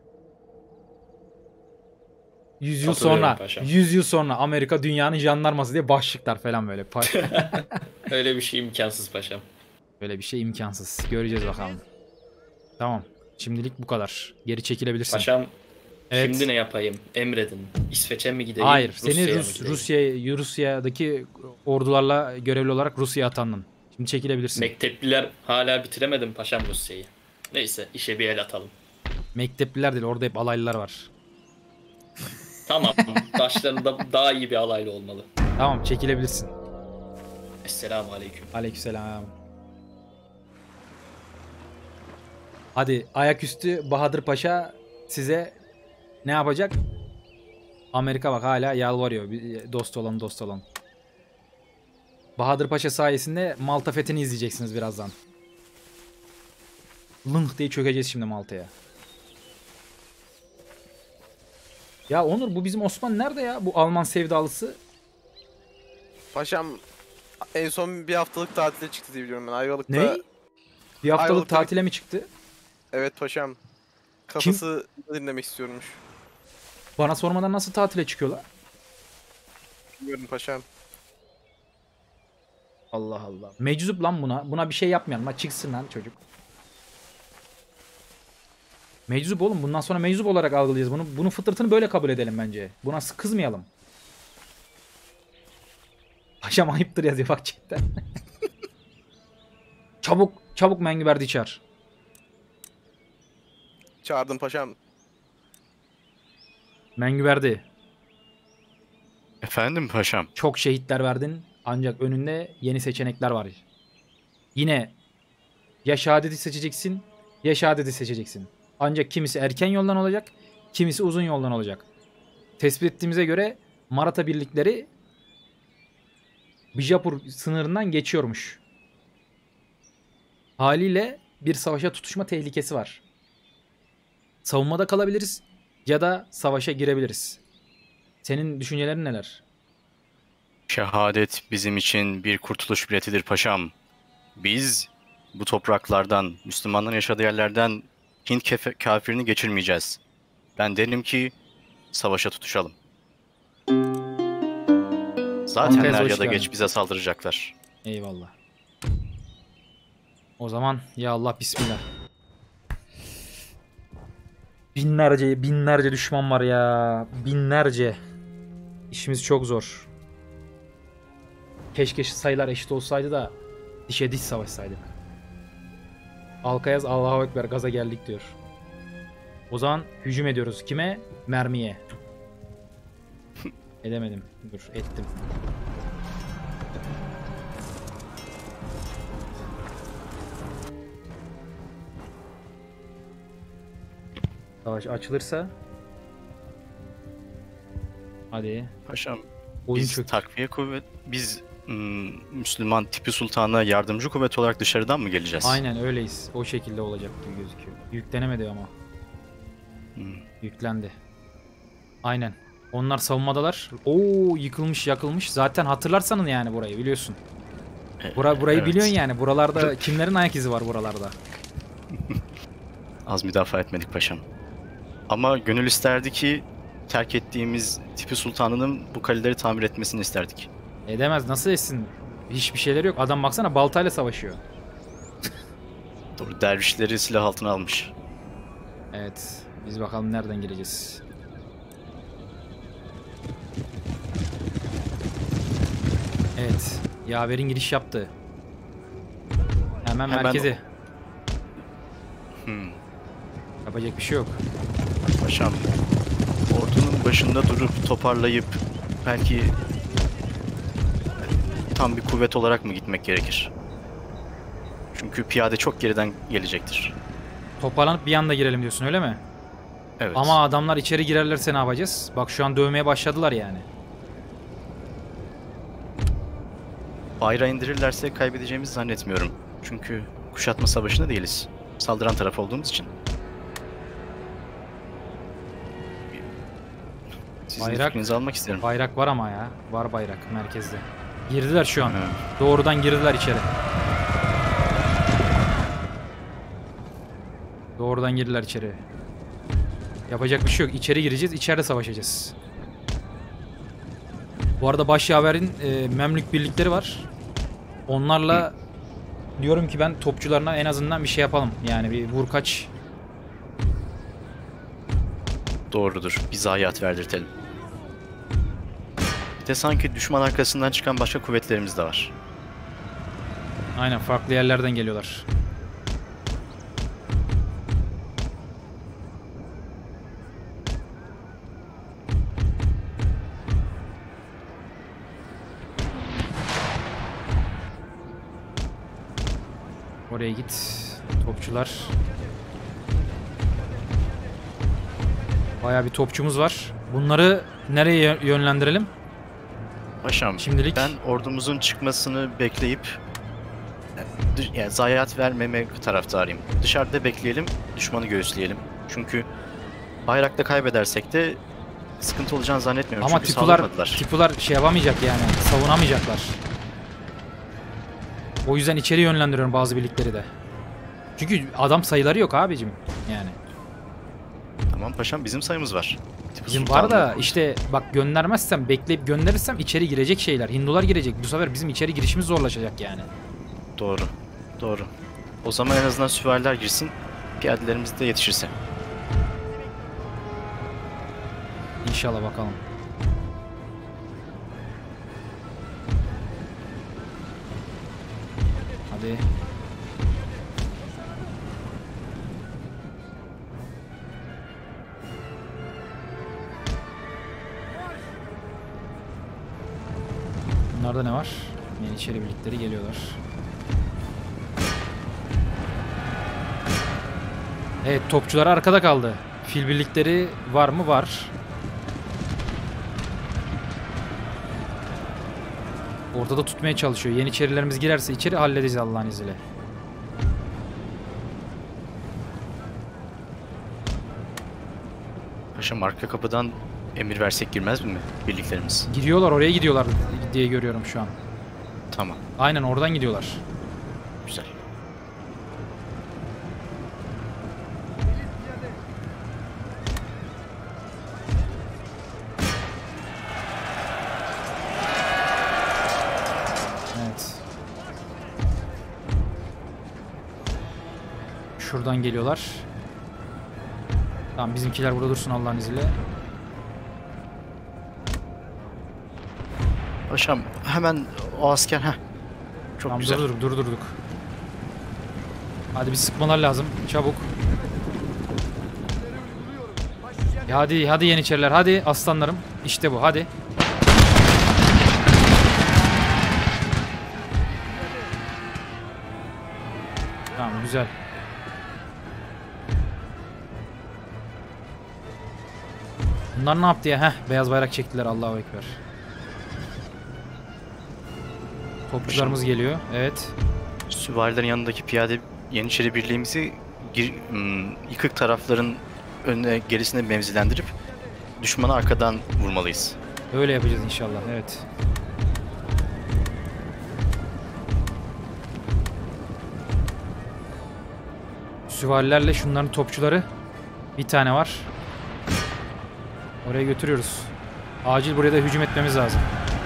100 yıl
Katılıyorum
sonra,
paşam.
100 yıl sonra Amerika dünyanın jandarması diye başlıklar falan böyle.
Öyle bir şey imkansız paşam.
Böyle bir şey imkansız. Göreceğiz bakalım. Tamam. Şimdilik bu kadar. Geri çekilebilirsin.
Paşam,
Evet.
şimdi ne yapayım? Emredin. İsveç'e mi gideyim?
Hayır.
Rusya'ya
Seni
mı gideyim?
Rusya'daki ordularla görevli olarak Rusya'ya atandın. Şimdi çekilebilirsin.
Mektepliler hala bitiremedim paşam Rusya'yı. Neyse, işe bir el atalım.
Mektepliler değil. Orada hep alaylılar var.
Tamam. Başlarında daha iyi bir alaylı olmalı.
Tamam, çekilebilirsin.
Esselamu aleyküm.
Aleykümselam. Hadi ayaküstü Bahadır Paşa size ne yapacak? Amerika bak hala yalvarıyor. Dost olan dost olan. Bahadır Paşa sayesinde Malta fethini izleyeceksiniz birazdan. Lınk diye çökeceğiz şimdi Malta'ya. Ya Onur, bu bizim Osman nerede ya? Bu Alman sevdalısı.
Paşam en son bir haftalık tatile çıktı diye biliyorum ben. Ayvalık'ta.
Ne? Bir haftalık
Ayvalık'ta-
tatile mi çıktı?
Evet paşam. Kafası dinlemek istiyormuş.
Bana sormadan nasıl tatile çıkıyorlar?
Bilmiyorum paşam.
Allah Allah. Meczup lan buna. Buna bir şey yapmayalım. Ha, çıksın lan çocuk. Meczup oğlum. Bundan sonra meczup olarak algılayacağız. Bunun fıtratını böyle kabul edelim bence. Buna kızmayalım. Paşam ayıptır yazıyor bak chatten. Çabuk Mengüberdi çağır.
Çağırdım paşam.
Mengüberdi.
Efendim paşam.
Çok şehitler verdin. Ancak önünde yeni seçenekler var. Yine ya şehadeti seçeceksin ya şehadeti seçeceksin. Ancak kimisi erken yoldan olacak, kimisi uzun yoldan olacak. Tespit ettiğimize göre Maratha birlikleri Bijapur sınırından geçiyormuş. Haliyle bir savaşa tutuşma tehlikesi var. Savunmada kalabiliriz ya da savaşa girebiliriz. Senin düşüncelerin neler?
Şehadet bizim için bir kurtuluş biletidir paşam. Biz bu topraklardan, Müslümanların yaşadığı yerlerden Hint kafirini geçirmeyeceğiz. Ben derim ki savaşa tutuşalım. Zaten
Ankara
er ya
hoş
da
geldin.
geç bize saldıracaklar.
Eyvallah. O zaman ya Allah bismillah. Binlerce düşman var ya. Binlerce. İşimiz çok zor. Keşke sayılar eşit olsaydı da dişe diş savaşsaydık. Alkayaz Allahu Ekber gaza geldik diyor. O zaman hücum ediyoruz. Kime? Mermiye. Edemedim. Dur ettim. Savaş açılırsa hadi
Paşam
oyun
biz
çök.
takviye kuvvet, biz Müslüman Tipi Sultan'a yardımcı kuvvet olarak dışarıdan mı geleceğiz?
Aynen öyleyiz. O şekilde olacak gibi gözüküyor. Yüklenemedi ama. Yüklendi. Aynen. Onlar savunmadalar. Oo yıkılmış yakılmış. Zaten hatırlarsanız yani burayı biliyorsun. Burayı
Evet.
biliyorsun yani. Buralarda kimlerin ayak izi var buralarda?
Az müdafaa etmedik paşam. Ama gönül isterdi ki terk ettiğimiz Tipi Sultanı'nın bu kaleleri tamir etmesini isterdik.
Edemez. Nasıl etsin? Hiçbir şeyleri yok. Adam baksana baltayla savaşıyor.
Doğru, dervişleri silah altına almış.
Evet. Biz bakalım nereden gireceğiz. Evet. Yaver'in giriş yaptı. Hemen merkeze. Yapacak bir şey yok.
Paşam, ordunun başında durup toparlayıp belki tam bir kuvvet olarak mı gitmek gerekir? Çünkü piyade çok geriden gelecektir.
Toparlanıp bir anda girelim diyorsun öyle mi?
Evet.
Ama adamlar içeri girerlerse ne yapacağız? Bak şu an dövmeye başladılar yani.
Bayrağı indirirlerse kaybedeceğimizi zannetmiyorum. Çünkü kuşatma savaşında değiliz. Saldıran taraf olduğumuz için. Sizin
Bayrak-
fikrinizi almak isterim.
Bayrak var ama ya. Var bayrak merkezde. Girdiler şu an.
Evet.
Doğrudan girdiler içeri. Doğrudan girdiler içeri. Yapacak bir şey yok. İçeri gireceğiz. İçeride savaşacağız. Bu arada Başyaver'in Memlük birlikleri var. Onlarla diyorum ki ben topçularına en azından bir şey yapalım. Yani bir vurkaç.
Doğrudur. Bir zayiat verdirtelim. Bir de sanki düşman arkasından çıkan başka kuvvetlerimiz de var.
Aynen farklı yerlerden geliyorlar. Oraya git. Topçular. Bayağı bir topçumuz var. Bunları nereye yönlendirelim?
Paşam,
Şimdilik-
ben ordumuzun çıkmasını bekleyip yani zayiat vermemek taraftarıyım. Dışarıda bekleyelim, düşmanı göğüsleyelim. Çünkü bayrakta kaybedersek de sıkıntı olacağını zannetmiyorum.
Ama
Çünkü
tipular
saldırmadılar.
şey yapamayacak yani. Savunamayacaklar. O yüzden içeri yönlendiriyorum bazı birlikleri de. Çünkü adam sayıları yok abicim. Yani.
Tamam paşam, bizim sayımız var. Tipu
Bizim
Sultan'ın-
var da işte bak göndermezsem, bekleyip gönderirsem içeri girecek şeyler. Hindular girecek. Bu sefer bizim içeri girişimiz zorlaşacak yani.
Doğru, doğru. O zaman en azından süvariler girsin, piyadelerimiz de yetişirse.
İnşallah bakalım. Hadi. Bunlarda ne var? Yeniçeri birlikleri geliyorlar. Evet, topçular arkada kaldı. Fil birlikleri var mı? Var. Ortada tutmaya çalışıyor. Yeniçerilerimiz girerse içeri halledeceğiz Allah'ın izniyle.
Paşam, arka kapıdan emir versek girmez mi birliklerimiz?
Giriyorlar, oraya gidiyorlar diye görüyorum şu an.
Tamam,
Aynen oradan gidiyorlar.
güzel.
Evet. Şuradan geliyorlar. Tamam, bizimkiler burada dursun Allah'ın izniyle.
Paşam, hemen o asker, çok
Tamam,
güzel.
durdurduk. Hadi bir sıkmalar lazım. Çabuk. Ya hadi Yeniçeriler, hadi aslanlarım. İşte bu, hadi. Tamam, güzel. Bunlar ne yaptı ya? Beyaz bayrak çektiler, Allahu Ekber. Topçularımız geliyor. Evet.
Süvarilerin yanındaki piyade Yeniçeri birliğimizi yıkık tarafların önüne, gerisine mevzilendirip düşmanı arkadan vurmalıyız.
Öyle yapacağız inşallah. Evet. Süvarilerle şunların topçuları. Bir tane var. Oraya götürüyoruz. Acil buraya da hücum etmemiz lazım.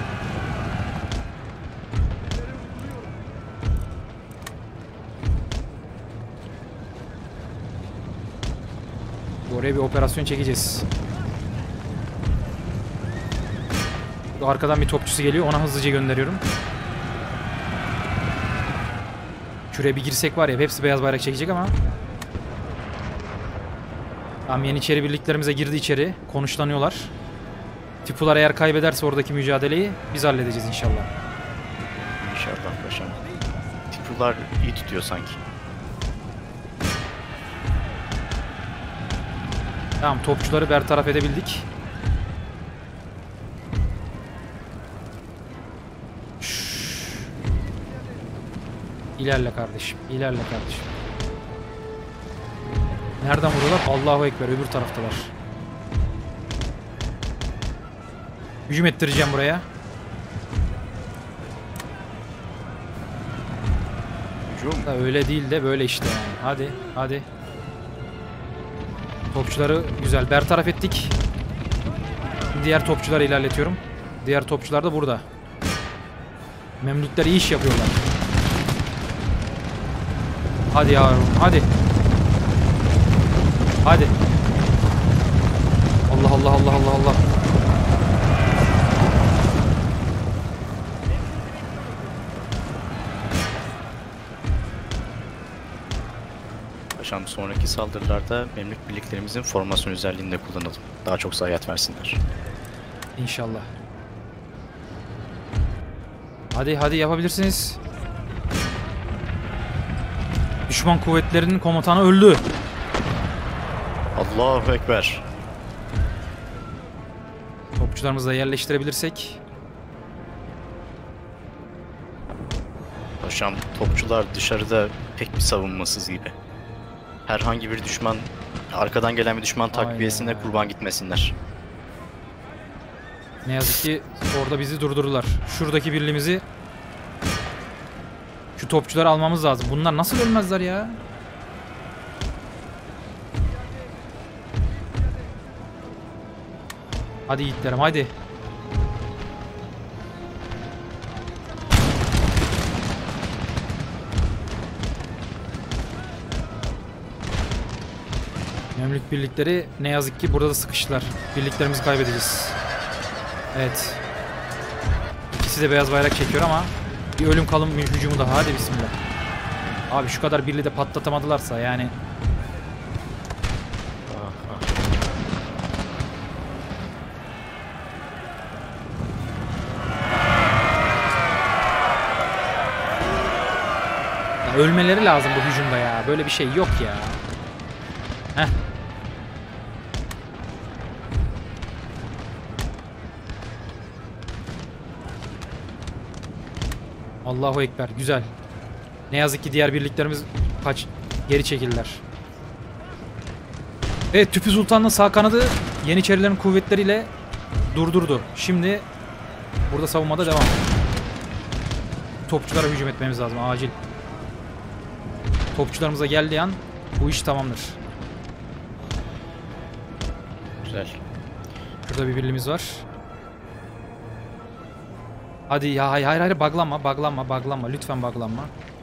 Oraya bir operasyon çekeceğiz. Arkadan bir topçusu geliyor. Ona hızlıca gönderiyorum. Şuraya bir girsek var ya, hepsi beyaz bayrak çekecek ama. Tamam, Yeniçeri birliklerimize girdi içeri. Konuşlanıyorlar. Tipular eğer kaybederse oradaki mücadeleyi biz halledeceğiz inşallah.
İnşallah paşam. Tipular iyi tutuyor sanki.
Tamam, topçuları bertaraf edebildik. İlerle kardeşim, ilerle kardeşim. Nereden vuruyorlar? Allahu Ekber, öbür taraftalar. Hücum ettireceğim buraya.
Hücum.
Da öyle değil de böyle işte yani. Hadi, hadi. Topçuları güzel bertaraf ettik. Diğer topçuları ilerletiyorum. Diğer topçular da burada. Memlükler iyi iş yapıyorlar. Hadi yavrum, hadi. Hadi. Allah Allah Allah Allah Allah.
Paşam sonraki saldırılarda Memlük birliklerimizin formasyon özelliğini de kullanalım. Daha çok zayiat versinler.
İnşallah. Hadi hadi yapabilirsiniz. Düşman kuvvetlerinin komutanı öldü.
Allahu Ekber.
Topçularımızı da yerleştirebilirsek.
Paşam topçular dışarıda pek bir savunmasız gibi. Herhangi bir düşman, arkadan gelen bir düşman takviyesine
Aynen.
kurban gitmesinler.
Ne yazık ki orada bizi durdururlar. Şuradaki birliğimizi, şu topçuları almamız lazım. Bunlar nasıl ölmezler ya? Hadi yiğitlerim, hadi. Memlük birlikleri ne yazık ki burada da sıkıştılar. Birliklerimizi kaybedeceğiz. Evet. İkisi de beyaz bayrak çekiyor ama bir ölüm kalım bir hücumu daha. Hadi bismillah. Abi şu kadar birliği de patlatamadılarsa yani. Ya ölmeleri lazım bu hücumda ya. Böyle bir şey yok ya. Heh. Allahu Ekber. Güzel. Ne yazık ki diğer birliklerimiz geri çekildiler. Evet, Tüpü Sultan'ın sağ kanadı Yeniçerilerin kuvvetleriyle durdurdu. Şimdi burada savunmada devam. Topçulara hücum etmemiz lazım acil. Topçularımıza geldiği an bu iş tamamdır.
Güzel.
Burada bir birliğimiz var. Hadi ya, hayır baglanma lütfen baglanma.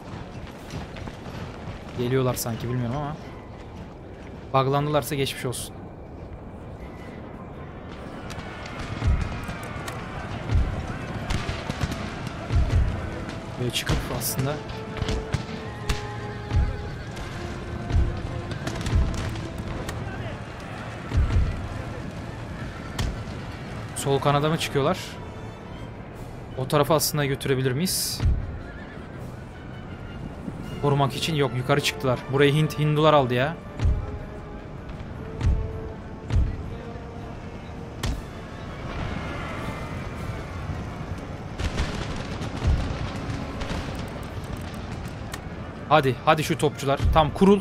Geliyorlar sanki, bilmiyorum ama. Baglandılarsa geçmiş olsun. Böyle çıkıp aslında sol kanada mı çıkıyorlar? O tarafa aslında götürebilir miyiz? Korumak için yok, yukarı çıktılar. Burayı Hindular aldı ya. Hadi şu topçular. Tam kurul.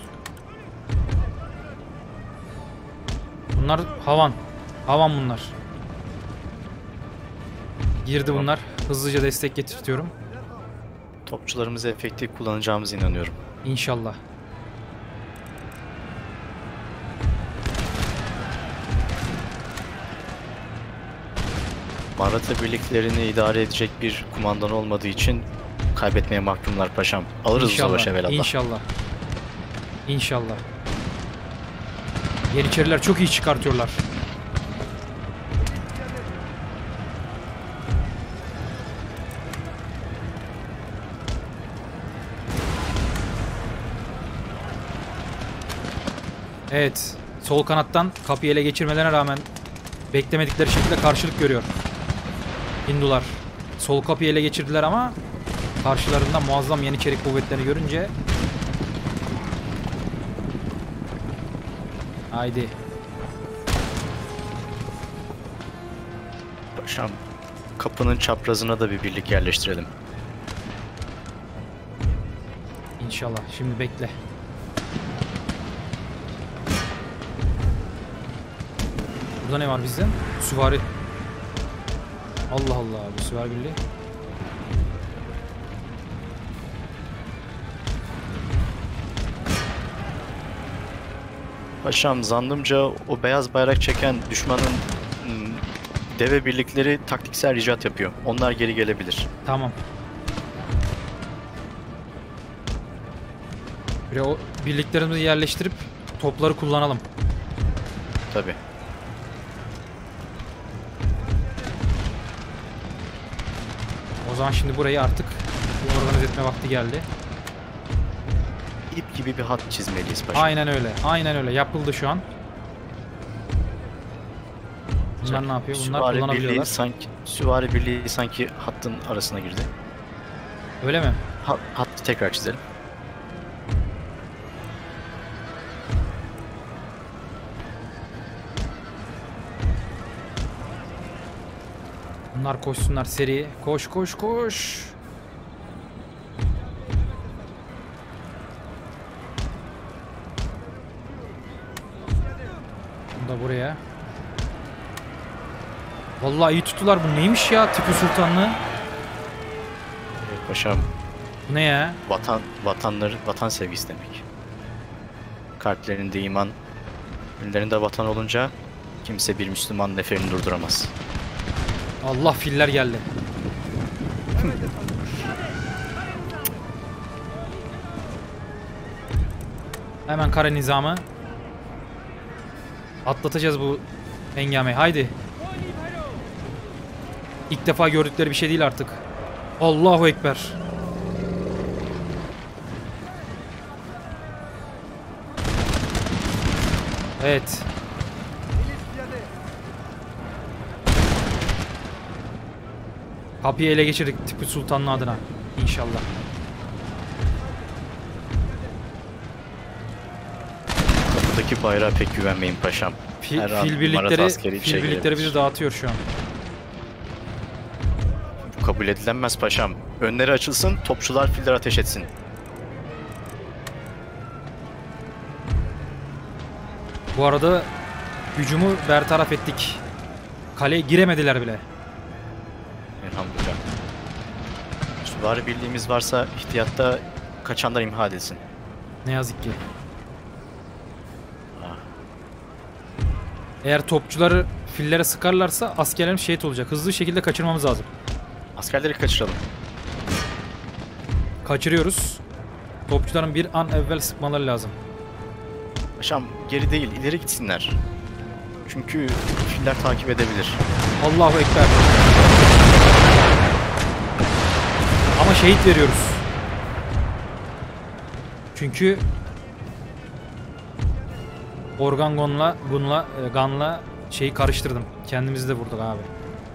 Bunlar havan. Havan bunlar. Girdi bunlar. Hızlıca destek getirtiyorum.
Topçularımızı efektif kullanacağımıza inanıyorum.
İnşallah.
Maratha birliklerini idare edecek bir kumandan olmadığı için kaybetmeye mahkumlar paşam. Alırız bu savaşı evvelallah.
İnşallah. İnşallah. Yeniçeriler çok iyi çıkartıyorlar. Evet. Sol kanattan kapıyı ele geçirmelerine rağmen beklemedikleri şekilde karşılık görüyor Hindular. Sol kapıyı ele geçirdiler ama karşılarında muazzam Yeniçeri kuvvetlerini görünce haydi.
Paşam, kapının çaprazına da bir birlik yerleştirelim.
İnşallah. Şimdi bekle. Burada ne var bizden? Süvari. Allah Allah. Bu süvari birliği.
Paşam, zannımca o beyaz bayrak çeken düşmanın deve birlikleri taktiksel ricat yapıyor. Onlar geri gelebilir.
Tamam. Bir o birliklerimizi yerleştirip topları kullanalım.
Tabii.
O zaman şimdi burayı artık organize etme vakti geldi.
İp gibi bir hat çizmeliyiz paşam.
Aynen öyle. Aynen öyle. Yapıldı şu an. Bunlar ne yapıyor? Bunlar kullanabiliyorlar.
Süvari birliği sanki hattın arasına girdi.
Öyle mi?
Hattı tekrar çizelim.
Bunlar koşsunlar seri. Koş koş koş. Bunu da buraya. Vallahi iyi tuttular. Bu neymiş ya Tipu Sultanlığı?
Evet paşam.
Bu ne ya?
Vatan sevgisi demek. Kalplerinde iman, önlerinde vatan olunca kimse bir Müslüman neferini durduramaz.
Allah, filler geldi. Hemen kare nizamı. Atlatacağız bu hengameyi. Haydi. İlk defa gördükleri bir şey değil artık. Allahu Ekber. Evet. Kapıyı ele geçirdik Tipu Sultan'ın adına. İnşallah.
Kapıdaki bayrağa pek güvenmeyin paşam.
Fil birlikleri bizi dağıtıyor şu an.
Bu kabul edilemez paşam. Önleri açılsın, topçular filler ateş etsin.
Bu arada hücumu bertaraf ettik. Kaleye giremediler bile.
Elhamdülillah. Süvari birliğimiz varsa ihtiyatta kaçanlar imha edilsin.
Ne yazık ki. Eğer topçuları fillere sıkarlarsa askerlerimiz şehit olacak. Hızlı şekilde kaçırmamız lazım.
Askerleri kaçıralım.
Kaçırıyoruz. Topçuların bir an evvel sıkmaları lazım.
Paşam, geri değil, ileri gitsinler. Çünkü filler takip edebilir.
Allahu Ekber. Ama şehit veriyoruz. Çünkü Gan'la şeyi karıştırdım. Kendimizi de vurduk abi.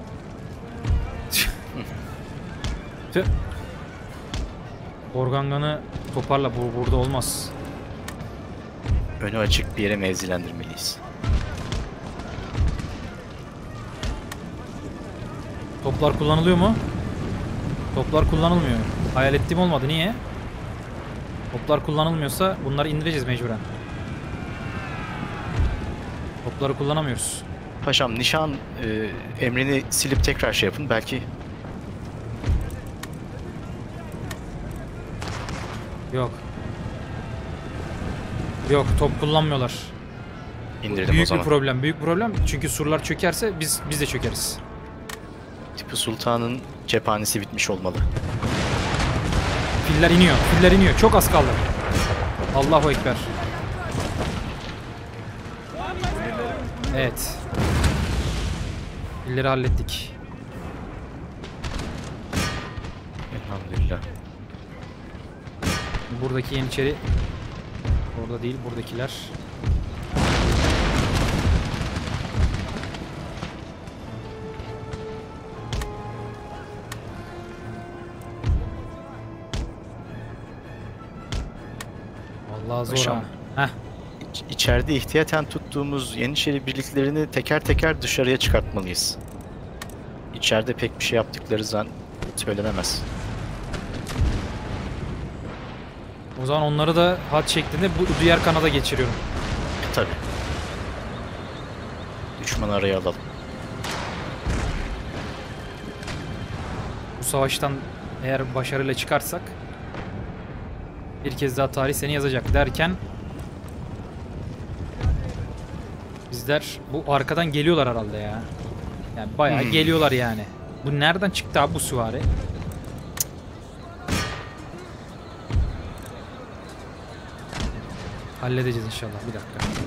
Gan'ı toparla, burada olmaz.
Önü açık bir yere mevzilendirmeliyiz.
Toplar kullanılıyor mu? Toplar kullanılmıyor. Hayal ettiğim olmadı. Niye? Toplar kullanılmıyorsa bunları indireceğiz mecburen. Topları kullanamıyoruz.
Paşam, nişan emrini silip tekrar şey yapın. Belki...
Yok. Yok, top kullanmıyorlar.
İndirdim
büyük
o zaman.
Büyük bir problem. Çünkü surlar çökerse biz de çökeriz.
Tipu Sultan'ın cephanesi bitmiş olmalı.
Filler iniyor. Filler iniyor. Çok az kaldı. Allahu Ekber. Evet. Filleri hallettik.
Elhamdülillah.
Buradaki Yeniçeri orada değil, buradakiler. Vallahi zor
Paşam.
ha. Heh.
İçeride ihtiyaten tuttuğumuz Yeniçeri birliklerini teker teker dışarıya çıkartmalıyız. İçeride pek bir şey yaptıkları söylenemez.
O zaman onları da hat şeklinde bu diğer kanada geçiriyorum.
Tabii. Düşmanı araya alalım.
Bu savaştan eğer başarıyla çıkarsak bir kez daha tarih seni yazacak derken bizler bu arkadan geliyorlar herhalde ya. Yani bayağı geliyorlar yani. Bu nereden çıktı abi bu süvari? Halledeceğiz inşallah. Bir dakika.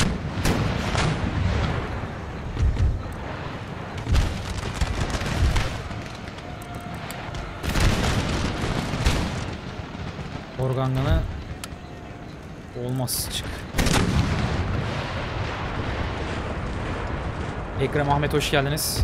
Organganı olmaz, çık. Ekrem Ahmet hoş geldiniz.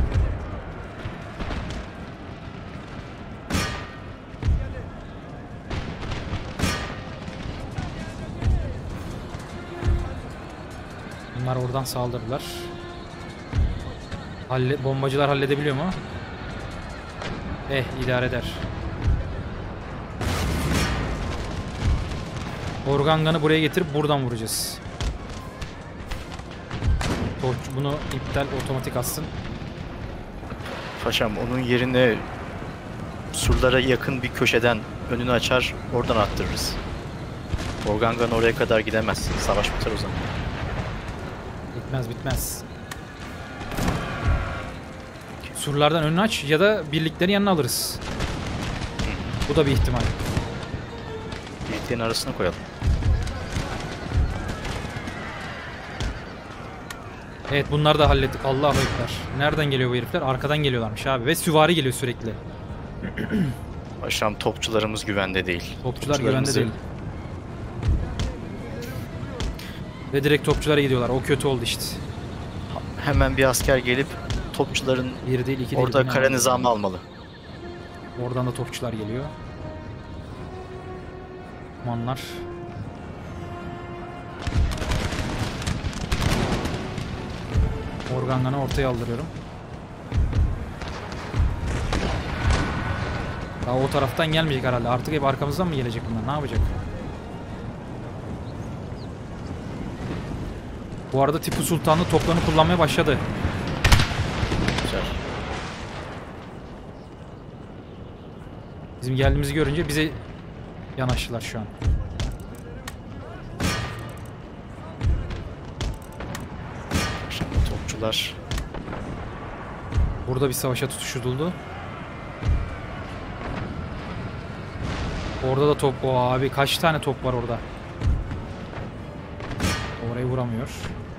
Bunlar oradan saldırdılar. Bombacılar halledebiliyor mu? İdare eder. Organganı buraya getirip buradan vuracağız. Bunu iptal otomatik atsın.
Paşam onun yerine surlara yakın bir köşeden önünü açar, oradan attırırız. Organgan oraya kadar gidemez. Savaş biter o zaman.
Bitmez bitmez. Surlardan önünü aç ya da birliklerin yanına alırız. Bu da bir ihtimal.
Birliklerin arasına koyalım.
Evet, bunları da hallettik. Allahu Ekber. Nereden geliyor bu herifler? Arkadan geliyorlarmış abi. Ve süvari geliyor sürekli.
Paşam topçularımız güvende değil.
Topçular güvende değil. Ve direkt topçulara gidiyorlar. O kötü oldu işte.
Hemen bir asker gelip topçuların
Bir değil, iki
orada
değil,
kare nizamı almalı.
Oradan da topçular geliyor. Kumanlar. Organgan'ı ortaya aldırıyorum. Daha o taraftan gelmeyecek herhalde. Artık hep arkamızdan mı gelecek bunlar? Ne yapacak? Bu arada Tipu Sultanlı toplarını kullanmaya başladı.
Güzel.
Bizim geldiğimizi görünce bize yanaştılar şu an.
Paşam topçular.
Burada bir savaşa tutuşuldu. Orada da top. O abi kaç tane top var orada? Orayı vuramıyor.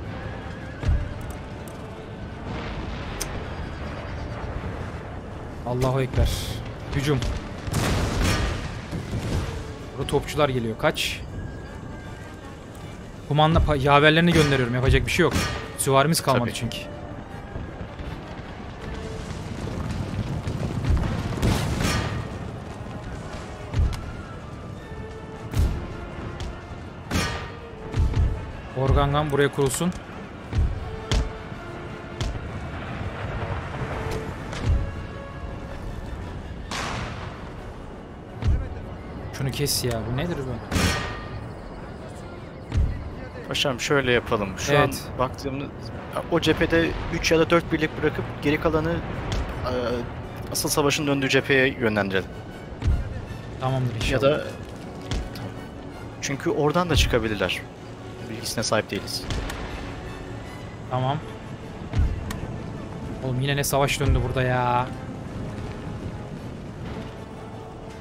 Allahu Ekber. Hücum. Burada topçular geliyor. Kaç? Kumanda yaverlerini gönderiyorum. Yapacak bir şey yok. Süvarimiz kalmadı
Tabii.
çünkü. Organgan buraya kurulsun. Şunu kes ya. Bu nedir bu?
Paşam şöyle yapalım. Şu
Evet.
an baktığımda o cephede 3 ya da 4 birlik bırakıp geri kalanı asıl savaşın döndüğü cepheye yönlendirelim.
Tamamdır inşallah.
Ya da çünkü oradan da çıkabilirler. Bilgisine sahip değiliz.
Tamam. Oğlum yine ne savaş döndü burada ya.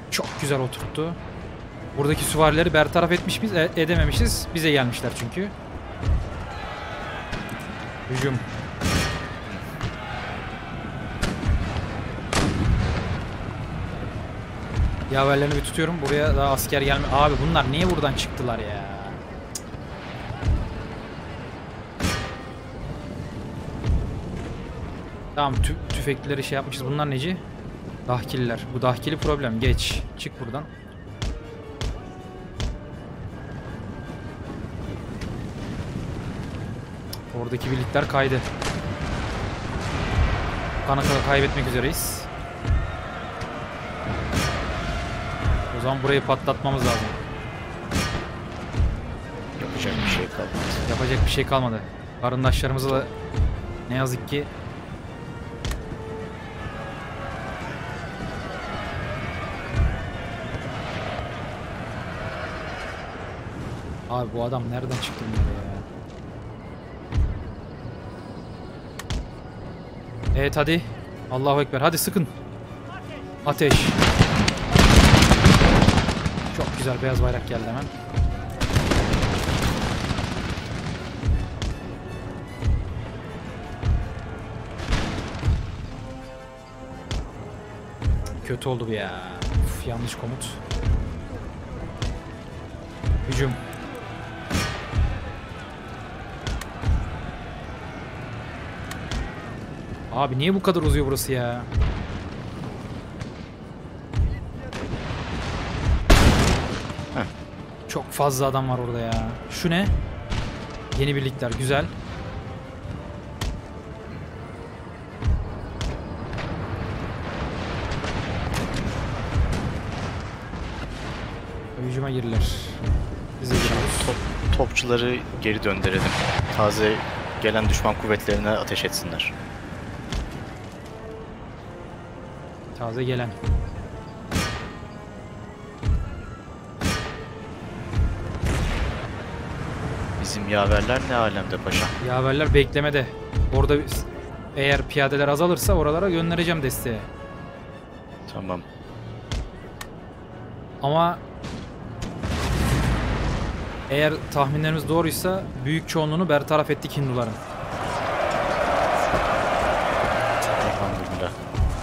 Çok güzel oturttu. Buradaki süvarileri bertaraf etmiş biz, edememişiz. Bize gelmişler çünkü. Hücum. Yaverlerini bir tutuyorum. Buraya daha asker gelme. Abi bunlar niye buradan çıktılar ya? Tamam, tüfeklileri şey yapmışız. Bunlar neci? Dahkililer. Bu dahkili problem. Geç. Çık buradan. Oradaki birlikler kaydı. Kana kadar kaybetmek üzereyiz. O zaman burayı patlatmamız lazım.
Yapacak bir şey kalmadı.
Yapacak bir şey kalmadı. Karındaşlarımızı da ne yazık ki abi bu adam nereden çıktı buraya ya? Evet hadi. Allahu Ekber. Hadi sıkın. Ateş. Çok güzel beyaz bayrak geldi hemen. Kötü oldu bu ya. Uf, yanlış komut. Hücum. Abi niye bu kadar uzuyor burası ya?
Heh.
Çok fazla adam var orada ya. Şu ne? Yeni birlikler güzel. Hücuma girdiler. Bize giriyoruz.
Topçuları geri döndürelim. Taze gelen düşman kuvvetlerine ateş etsinler.
Taze gelen.
Bizim yaverler ne alemde paşam?
Yaverler beklemede. Orada eğer piyadeler azalırsa oralara göndereceğim desteğe.
Tamam.
Ama eğer tahminlerimiz doğruysa büyük çoğunluğunu bertaraf ettik Hinduların.
Elhamdülillah.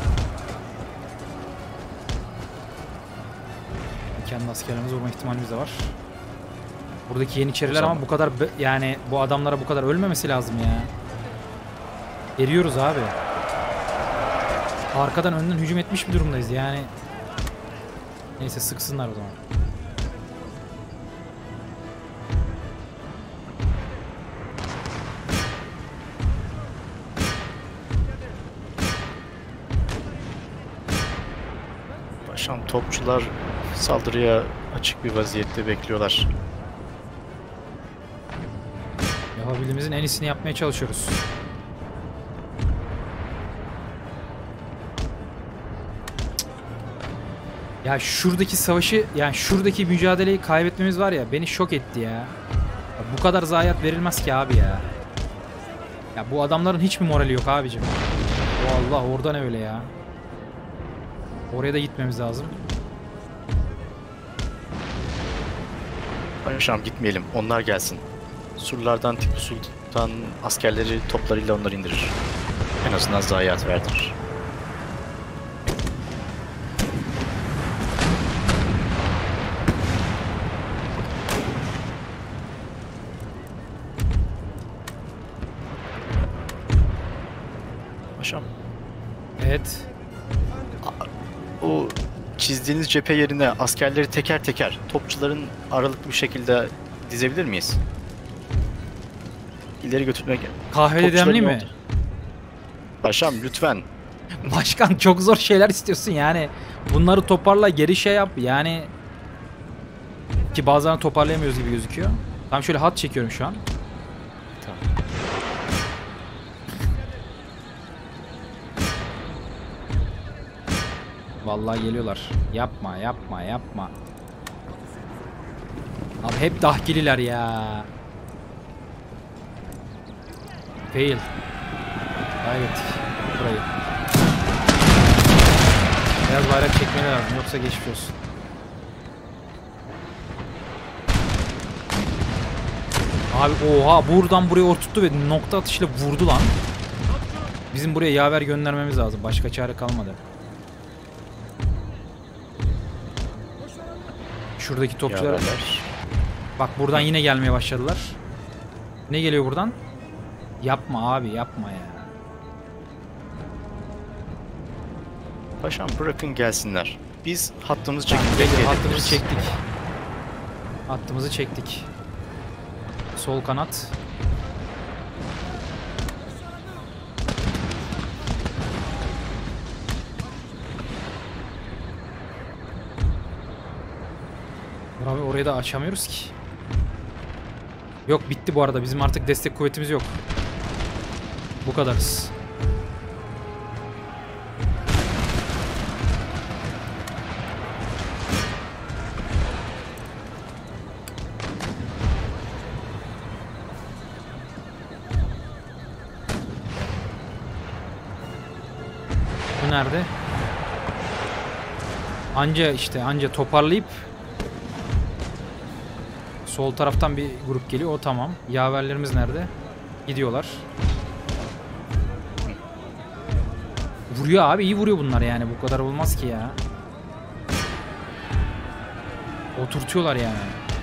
Kendi askerlerimizi vurma ihtimalimiz de var. Buradaki Yeniçeriler
zaman
ama bu kadar yani bu adamlara bu kadar ölmemesi lazım ya. Eriyoruz abi. Arkadan önden hücum etmiş bir durumdayız yani. Neyse sıksınlar o zaman.
Paşam topçular saldırıya açık bir vaziyette bekliyorlar.
Yapabildiğimizin en iyisini yapmaya çalışıyoruz. Ya şuradaki savaşı, yani şuradaki mücadeleyi kaybetmemiz var ya, beni şok etti ya. Ya bu kadar zayiat verilmez ki abi ya. Ya bu adamların hiç mi morali yok abicim? Allah orada ne öyle ya. Oraya da gitmemiz lazım.
Paşam gitmeyelim, onlar gelsin. Surlardan Tipu Sultan askerleri toplarıyla onları indirir. En azından zayiat verdirir. Paşam,
Evet.
o çizdiğiniz cephe yerine askerleri teker teker topçuların aralıklı bir şekilde dizebilir miyiz? İleri götürmek...
Kahveli
Topçuların
demli mi?
oldu. Paşam lütfen.
Başkan çok zor şeyler istiyorsun yani. Bunları toparla, geri şey yap yani. Ki bazen toparlayamıyoruz gibi gözüküyor. Tam şöyle hat çekiyorum şu an.
Tamam.
Vallahi geliyorlar. Yapma, yapma, yapma. Abi hep dahkililer ya. Fail. Kaybettik burayı. Beyaz bayrak çekmeleri lazım yoksa geçmiş olsun. Abi oha buradan buraya oturttu ve nokta atışıyla vurdu lan. Bizim buraya yaver göndermemiz lazım. Başka çare kalmadı. Şuradaki topçular.
Yaverler.
Bak buradan yine gelmeye başladılar. Ne geliyor buradan? Yapma abi yapma ya.
Paşam bırakın gelsinler. Biz hattımızı
Tamam,
çekip
belli,
bekleyebiliriz.
hattımızı çektik. Hattımızı çektik. Sol kanat. Abi orayı da açamıyoruz ki. Yok bitti bu arada. Bizim artık destek kuvvetimiz yok. Bu kadarız. Bu nerede? Anca toparlayıp sol taraftan bir grup geliyor. O tamam. Yaverlerimiz nerede? Gidiyorlar. Vuruyor abi. İyi vuruyor bunlar yani. Bu kadar olmaz ki ya. Oturtuyorlar yani.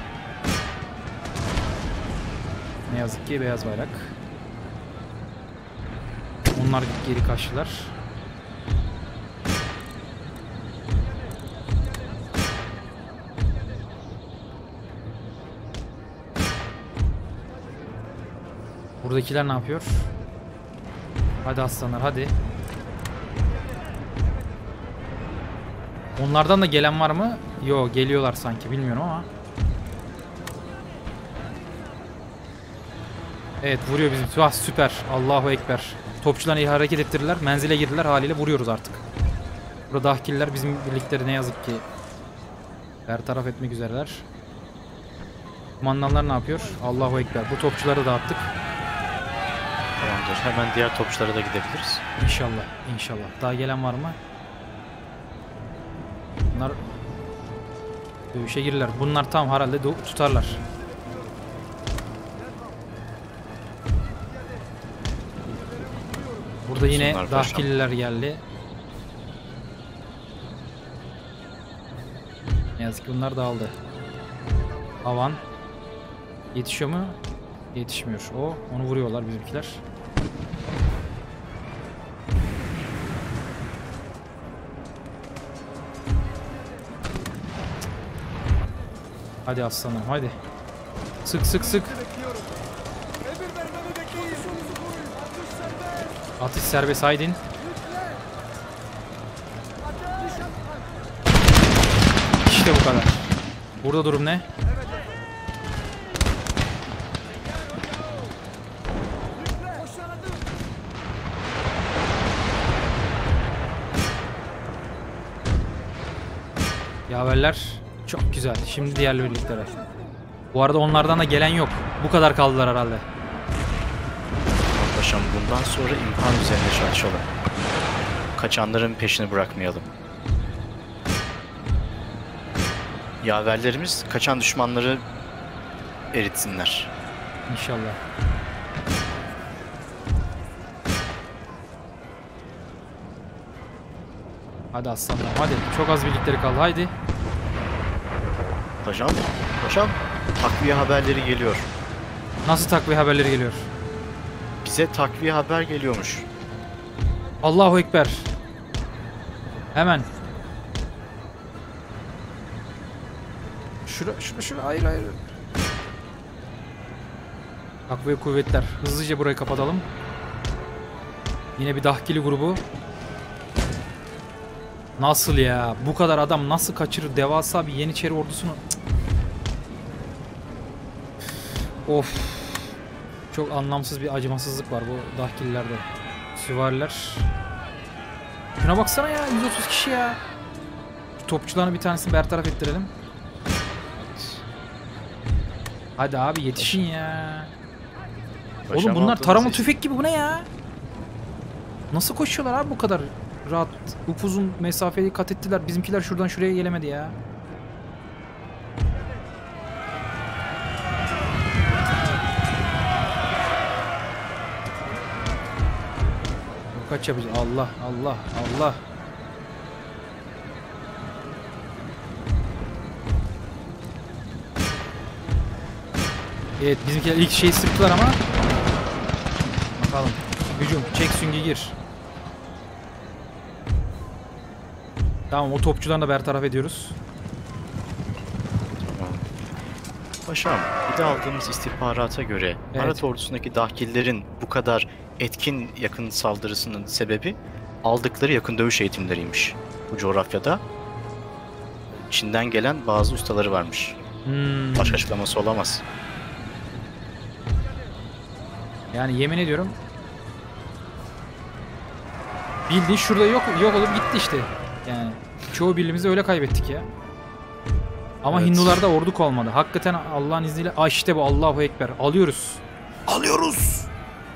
Ne yazık ki beyaz bayrak. Onlar geri kaçtılar. Buradakiler ne yapıyor? Hadi aslanlar hadi. Onlardan da gelen var mı? Yo geliyorlar sanki bilmiyorum ama. Evet vuruyor bizim. Ah süper. Allahu Ekber. Topçularını iyi hareket ettirdiler. Menzile girdiler haliyle vuruyoruz artık. Burada dahkiller bizim birlikleri ne yazık ki bertaraf etmek üzereler. Kumandanlar ne yapıyor? Allahu Ekber. Bu topçuları dağıttık.
Tamamdır. Hemen diğer topçulara da gidebiliriz.
İnşallah. İnşallah. Daha gelen var mı? Bunlar dövüşe girirler. Bunlar tam herhalde tutarlar. Burada yine
Sunlar paşam.
dahkililer geldi. Ne yazık ki bunlar dağıldı. Havan yetişiyor mu? Yetişmiyor. Onu vuruyorlar bizimkiler. Hadi aslanım hadi. Sık sık sık. Atış serbest haydin. İşte bu kadar. Burada durum ne? Yaverler çok güzel. Şimdi diğer birliklere. Bu arada onlardan da gelen yok. Bu kadar kaldılar herhalde.
Paşam bundan sonra imkan üzerine çalışalım. Kaçanların peşini bırakmayalım. Yaverlerimiz kaçan düşmanları eritsinler.
İnşallah. Hadi aslanlarım hadi. Çok az birlikleri kaldı haydi.
Paşam, paşam takviye haberleri geliyor.
Nasıl takviye haberleri geliyor?
Bize takviye haber geliyormuş.
Allahu Ekber. Hemen. Şura. Hayır. Takviye kuvvetler. Hızlıca burayı kapatalım. Yine bir dahkili grubu. Nasıl ya? Bu kadar adam nasıl kaçırır? Devasa bir Yeniçeri ordusunu. Of. Çok anlamsız bir acımasızlık var bu dahkillerde. Süvariler. Şuna baksana ya 130 kişi ya. Şu topçuların bir tanesini bertaraf ettirelim. Hadi abi yetişin ya. Oğlum bunlar taramalı tüfek gibi bu ne ya? Nasıl koşuyorlar abi bu kadar? rahat upuzun mesafeyi kat ettiler. Bizimkiler şuradan şuraya gelemedi ya. Kaç yapacağız? Allah Allah Allah. Evet, bizimkiler ilk şeyi sıktılar ama. Bakalım. Hücum. Çek süngü gir. Tamam, o topçudan da bertaraf ediyoruz.
Paşam, bir de aldığımız istihbarata göre Marat ordusundaki dahkillerin bu kadar etkin yakın saldırısının sebebi aldıkları yakın dövüş eğitimleriymiş. Bu coğrafyada Çin'den gelen bazı ustaları varmış. Başka açıklaması olamaz.
Yani yemin ediyorum bildiğin şurada yok olup gitti işte. Yani çoğu birliğimizi öyle kaybettik ya. Ama
Evet.
Hindularda ordu kalmadı. Hakikaten Allah'ın izniyle işte bu, Allahu Ekber. Alıyoruz. Alıyoruz.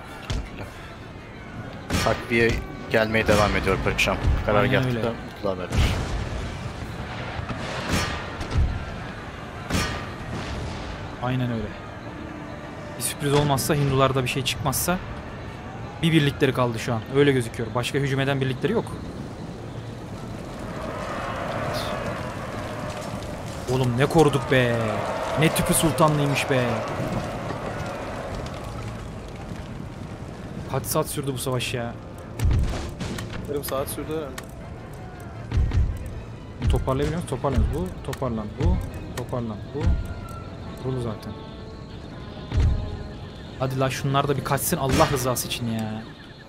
Takviye gelmeye devam ediyor paşam.
Aynen öyle.
Karargâhta mutlu haberler.
Aynen öyle. Bir sürpriz olmazsa, Hindularda bir şey çıkmazsa bir birlikleri kaldı şu an. Öyle gözüküyor. Başka hücum eden birlikleri yok. Oğlum ne koruduk be. Ne tipi sultanlıymış be. Kaç saat sürdü bu savaş ya.
Yarım saat sürdü herhalde.
Toparlayabiliyor musun? Toparlanır. Bu toparlan. Bu toparlan. Bu kurulu zaten. Hadi la şunlar da bir kaçsın Allah rızası için ya.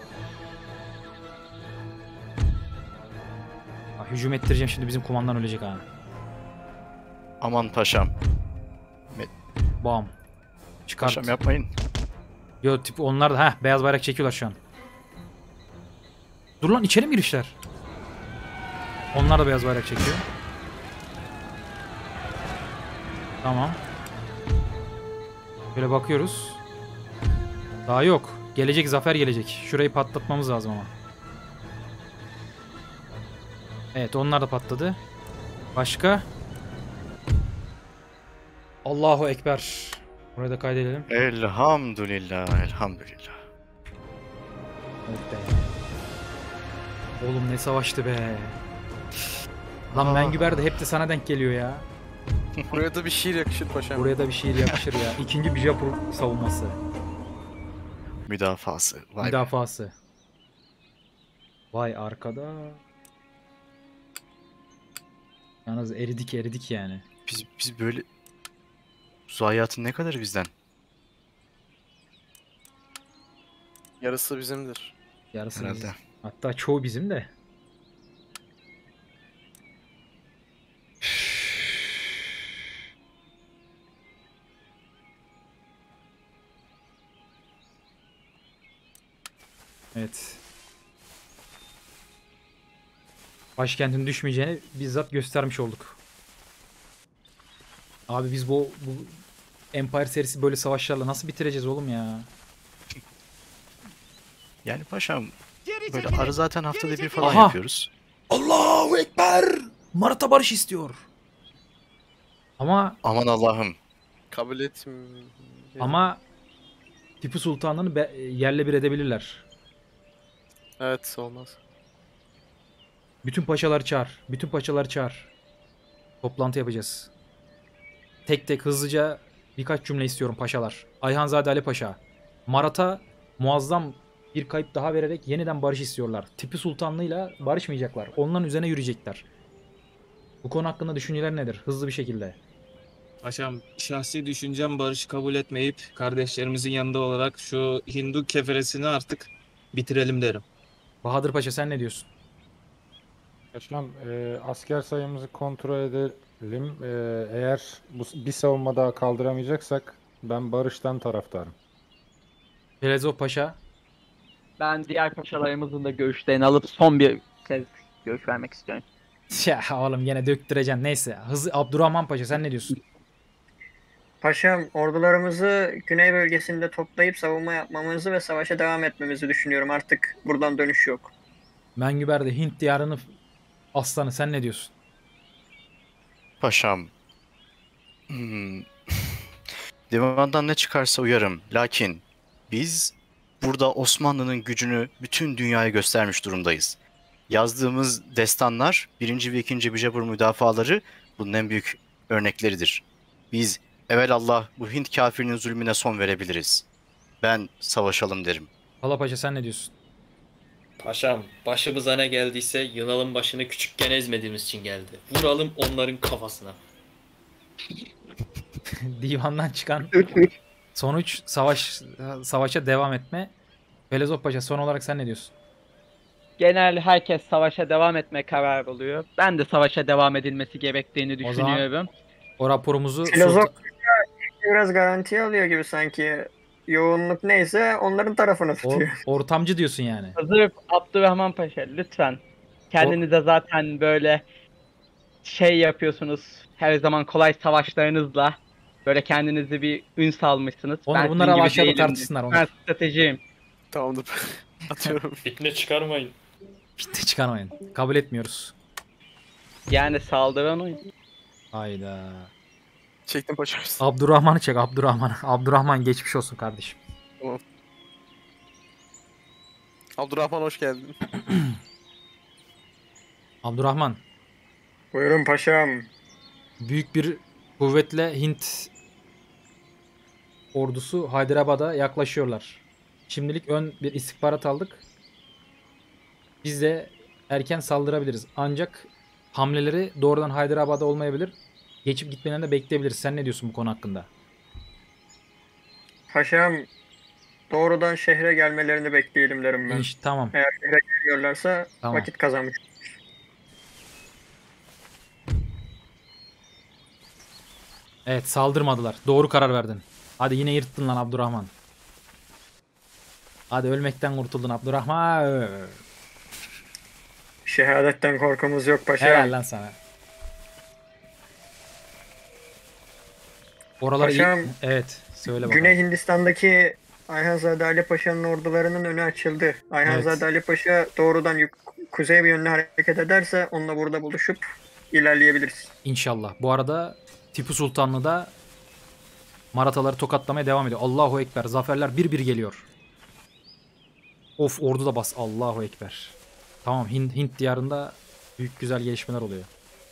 Hücum ettireceğim şimdi, bizim kumandan ölecek ha.
Aman paşam.
Bam. Çıkart.
Paşam yapmayın.
Yo tip onlar da beyaz bayrak çekiyorlar şu an. Dur lan, içeri mi girişler? Onlar da beyaz bayrak çekiyor. Tamam. Böyle bakıyoruz. Daha yok. Gelecek, zafer gelecek. Şurayı patlatmamız lazım ama. Evet, onlar da patladı. Başka? Allahu Ekber. Burayı da kaydedelim.
Elhamdülillah, elhamdülillah.
Evet be. Oğlum ne savaştı be. Lan Mengüber de hep de sana denk geliyor ya.
Buraya da bir şiir yakışır paşam.
Buraya da bir şiir yakışır ya. İkinci Bijapur savunması.
Müdafası. Vay be.
Müdafası. Vay arkada. Yalnız eridik yani.
Biz böyle zayiatın ne kadarı bizden?
Yarısı bizimdir.
Yarısı
Herhalde.
bizim. Hatta çoğu bizim de. Evet. Başkentin düşmeyeceğini bizzat göstermiş olduk. Abi biz bu Empire serisi böyle savaşlarla nasıl bitireceğiz oğlum ya?
Yani paşam
Geri
böyle
çekilin.
arı zaten haftada bir falan
Aha!
yapıyoruz.
Allahu Ekber! Marat'a barış istiyor. Ama
Aman Allah'ım.
Kabul et.
Tipu Sultan'ını yerle bir edebilirler.
Evet, olmaz.
Bütün paşaları çağır. Bütün paşaları çağır. Toplantı yapacağız. Tek tek hızlıca birkaç cümle istiyorum paşalar. Ayhanzade Ali Paşa. Marat'a muazzam bir kayıp daha vererek yeniden barış istiyorlar. Tipu Sultanlığıyla barışmayacaklar. Onların üzerine yürüyecekler. Bu konu hakkında düşünceler nedir? Hızlı bir şekilde.
Paşam, şahsi düşüncem barışı kabul etmeyip kardeşlerimizin yanında olarak şu Hindu keferesini artık bitirelim derim.
Bahadır Paşa sen ne diyorsun?
Paşam, asker sayımızı kontrol edelim. Eğer bir savunma daha kaldıramayacaksak ben barıştan taraftarım.
Pelezov Paşa.
Ben diğer paşalarımızın da görüşlerini alıp son bir kez görüş vermek istiyorum.
Ya oğlum yine döktüreceksin. Neyse. Abdurrahman Paşa sen ne diyorsun?
Paşam, ordularımızı güney bölgesinde toplayıp savunma yapmamızı ve savaşa devam etmemizi düşünüyorum. Artık buradan dönüş yok.
Mengüber de Hint diyarının aslanı, sen ne diyorsun?
Paşam. Divandan ne çıkarsa uyarım. Lakin biz burada Osmanlı'nın gücünü bütün dünyaya göstermiş durumdayız. Yazdığımız destanlar 1. ve 2. Bijapur müdafaları bunun en büyük örnekleridir. Biz evelallah bu Hint kafirinin zulmüne son verebiliriz. Ben savaşalım derim.
Palapaşa sen ne diyorsun?
Paşam, başımıza ne geldiyse Yunan'ın başını küçükken ezmediğimiz için geldi. Vuralım onların kafasına.
Divandan çıkan sonuç savaşa devam etme. Velezov Paşa son olarak sen ne diyorsun?
Genel herkes savaşa devam etme kararı buluyor. Ben de savaşa devam edilmesi gerektiğini
O zaman
düşünüyorum.
o raporumuzu
Filozof biraz garantiye alıyor gibi sanki. Yoğunluk neyse onların tarafını tutuyor.
ortamcı diyorsun yani.
Hazır Abdurrahman Paşa, lütfen. Kendinize zaten böyle şey yapıyorsunuz. Her zaman kolay savaşlarınızla böyle kendinizi bir ün salmışsınız.
Onur, bunlar
sizin gibi
aşağıda
değilim.
tartışsınlar, Onur.
Ben stratejiyim.
Tamamdır. Atıyorum.
Fitne çıkarmayın.
Bitti, çıkarmayın. Kabul etmiyoruz.
Yani saldıran oyun.
Hayda.
Çektim paşam.
Abdurrahman'ı çek, Abdurrahman. Abdurrahman geçmiş olsun kardeşim.
Abdurrahman hoş geldin.
Abdurrahman,
Buyurun paşam.
büyük bir kuvvetle Hint ordusu Hyderabad'a yaklaşıyorlar. Şimdilik ön bir istihbarat aldık. Biz de erken saldırabiliriz. Ancak hamleleri doğrudan Hyderabad'a olmayabilir. Geçip gitmelerini de bekleyebiliriz. Sen ne diyorsun bu konu hakkında?
Paşam doğrudan şehre gelmelerini bekleyelim derim ben.
Tamam.
Eğer şehre geliyorlarsa
Tamam.
vakit kazanmış.
Evet, saldırmadılar. Doğru karar verdin. Hadi yine yırttın lan Abdurrahman. Hadi ölmekten kurtuldun Abdurrahman.
Şehadetten korkumuz yok paşam.
Helal lan sana. Oralar iyi.
Paşam,
Evet, söyle bakalım.
Güney Hindistan'daki Ayhanzade Ali Paşa'nın ordularının önü açıldı. Ayhanzade Ali Paşa doğrudan kuzey bir yönde hareket ederse onunla burada buluşup ilerleyebiliriz.
İnşallah. Bu arada Tipu Sultanlı da Marathaları tokatlamaya devam ediyor. Allahu Ekber. Zaferler bir bir geliyor. Of, ordu da bas. Allahu Ekber. Tamam, Hint diyarında büyük güzel gelişmeler oluyor.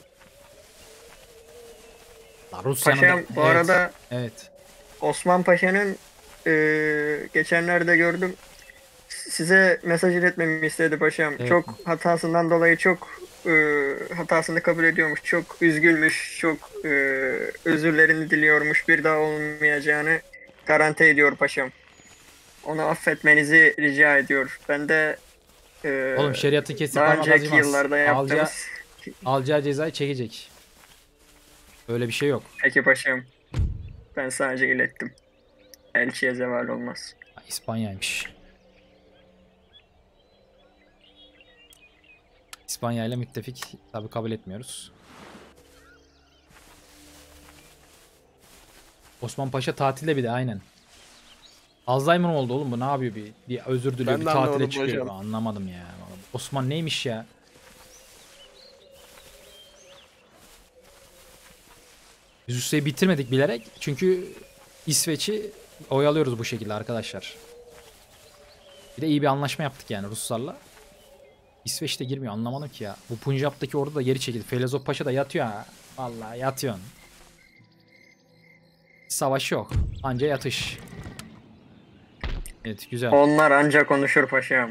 Rusya'nın
Paşam
da...
bu arada
Evet.
Osman Paşa'nın geçenlerde gördüm. Size mesaj iletmemi istedi paşam.
Evet.
Çok hatasından dolayı çok hatasını kabul ediyormuş. Çok üzgünmüş. Çok özürlerini diliyormuş. Bir daha olmayacağını garanti ediyor paşam. Onu affetmenizi rica ediyor. Ben de
Oğlum, şeriatı kesip
daha
parmak
önceki
acımaz.
yıllarda yaptığımız...
Alacağı cezayı çekecek. Öyle bir şey yok.
Peki paşam. Ben sadece ilettim. Elçiye zeval olmaz.
İspanya'ymış. İspanya ile müttefik tabi kabul etmiyoruz. Osman Paşa tatilde bir de aynen. Alzheimer oldu oğlum bu, ne yapıyor, bir özür diliyor,
Ben
bir
de
tatile
anlamadım
çıkıyor.
hocam.
Anlamadım ya. Osman neymiş ya? Biz üsteyi bitirmedik bilerek çünkü İsveç'i oyalıyoruz bu şekilde arkadaşlar. Bir de iyi bir anlaşma yaptık yani Ruslarla. İsveç de girmiyor, anlamadım ki ya. Bu Punjab'daki ordu da geri çekildi. Felezov Paşa da yatıyor ha. Vallahi yatıyorsun. Savaş yok. Anca yatış. Evet, güzel.
Onlar ancak konuşur paşam.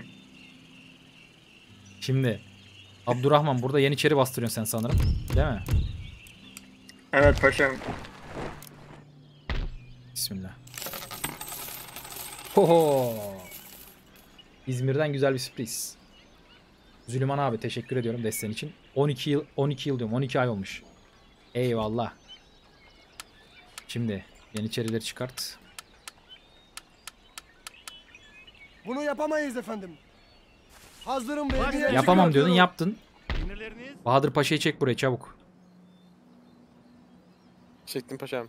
Şimdi Abdurrahman, burada Yeniçeri bastırıyorsun sen sanırım. Değil mi?
Evet paşam.
Bismillah. Hoho. İzmir'den güzel bir sürpriz. Züleyman abi teşekkür ediyorum desteğin için. 12 yıl diyorum, 12 ay olmuş. Eyvallah. Şimdi Yeniçerileri çıkart.
Bunu yapamayız efendim. Hazırım ve
Yapamam diyordun, yaptın.
Emirleriniz?
Bahadır Paşa'yı çek buraya çabuk.
Çektim paşam.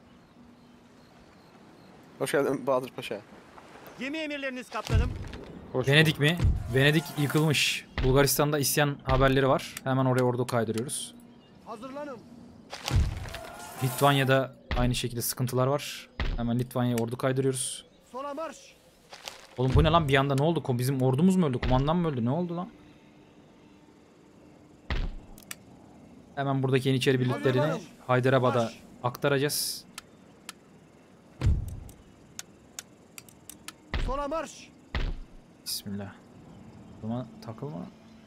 Hoş geldin Bahadır Paşa.
Gemi emirleriniz kaptanım.
Hoş
Venedik mi? Venedik yıkılmış. Bulgaristan'da isyan haberleri var. Hemen oraya ordu kaydırıyoruz.
Hazırlanın.
Litvanya'da aynı şekilde sıkıntılar var. Hemen Litvanya'ya ordu kaydırıyoruz.
Sola marş.
Oğlum bu ne lan, bir anda ne oldu? Bizim ordumuz mu öldü? Kumandan mı öldü? Ne oldu lan? Hemen buradaki Yeniçeri birliklerini Hyderabad'a aktaracağız.
Sola marş.
Bismillah. Buna takılma.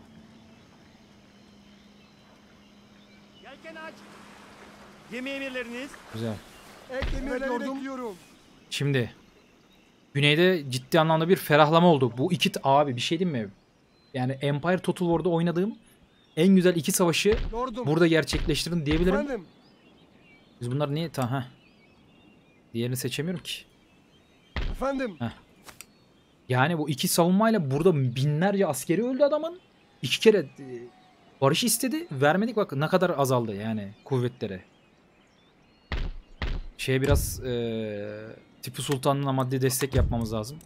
Yelken aç. Gemi emirleriniz.
Güzel.
Ek emirleri bekliyorum.
Şimdi güneyde ciddi anlamda bir ferahlama oldu. Bu iki abi bir şey diyeyim mi? Yani Empire Total War'da oynadığım en güzel iki savaşı
Lordum.
burada gerçekleştirdim diyebilirim.
Efendim.
Biz bunlar niye? Diğerini seçemiyorum ki.
Efendim.
Yani bu iki savunmayla burada binlerce askeri öldü adamın. İki kere barış istedi. Vermedik, bak ne kadar azaldı yani kuvvetleri. Biraz Tipu Sultan'ına maddi destek yapmamız lazım.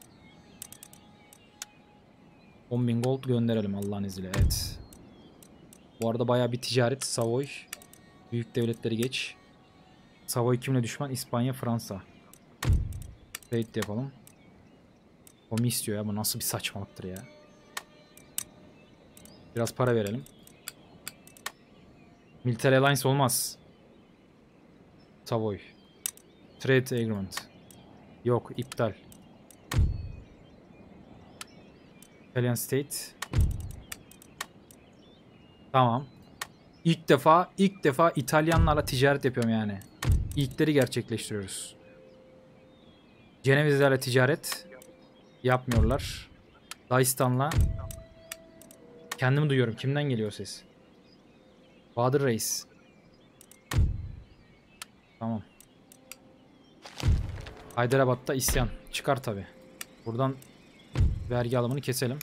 10.000 gold gönderelim Allah'ın izniyle. Evet. Bu arada bayağı bir ticaret. Savoy. Büyük devletleri geç. Savoy kimle düşman? İspanya, Fransa. Trade de yapalım. O mu istiyor ya? Bu nasıl bir saçmalıktır ya? Biraz para verelim. Military Alliance olmaz. Savoy. Trade Agreement. Yok, iptal. Italian State. Tamam. İlk defa İtalyanlarla ticaret yapıyorum yani. İlkleri gerçekleştiriyoruz. Cenevizlerle ticaret yapmıyorlar. Daistan'la kendimi duyuyorum. Kimden geliyor ses? Bahadır Reis. Tamam. Hyderabad'da isyan. Çıkar tabi. Buradan vergi alımını keselim.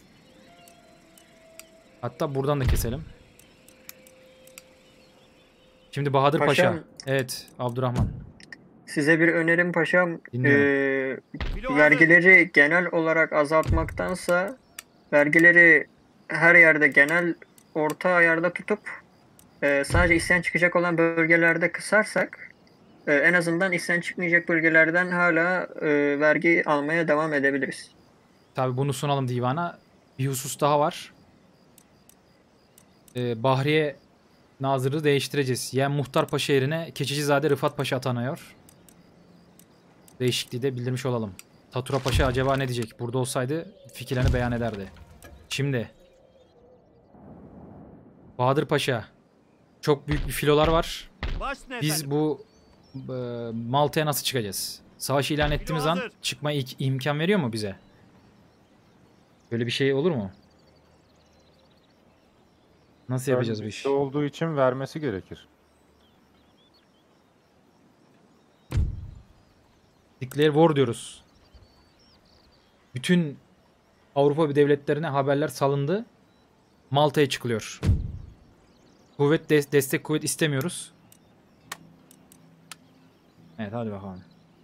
Hatta buradan da keselim. Şimdi Bahadır
Paşam.
Paşa. Evet, Abdurrahman.
Size bir önerim paşam.
Dinliyorum.
Vergileri genel olarak azaltmaktansa vergileri her yerde genel orta ayarda tutup sadece isyan çıkacak olan bölgelerde kısarsak en azından isyan çıkmayacak bölgelerden hala vergi almaya devam edebiliriz.
Tabi bunu sunalım divana. Bir husus daha var. Bahriye Nazırı değiştireceğiz. Yani Muhtar Paşa yerine Keçicizade Rıfat Paşa atanıyor. Değişikliği de bildirmiş olalım. Tatura Paşa acaba ne diyecek? Burada olsaydı fikirlerini beyan ederdi. Şimdi Bahadır Paşa, çok büyük bir filolar var. Biz bu Malta'ya nasıl çıkacağız? Savaş ilan ettiğimiz an çıkma imkan veriyor mu bize? Böyle bir şey olur mu? Nasıl yapacağız bu işi?
Olduğu için vermesi gerekir.
Declare War diyoruz. Bütün Avrupa devletlerine haberler salındı. Malta'ya çıkılıyor. Kuvvet destek kuvvet istemiyoruz. Evet, hadi bakalım.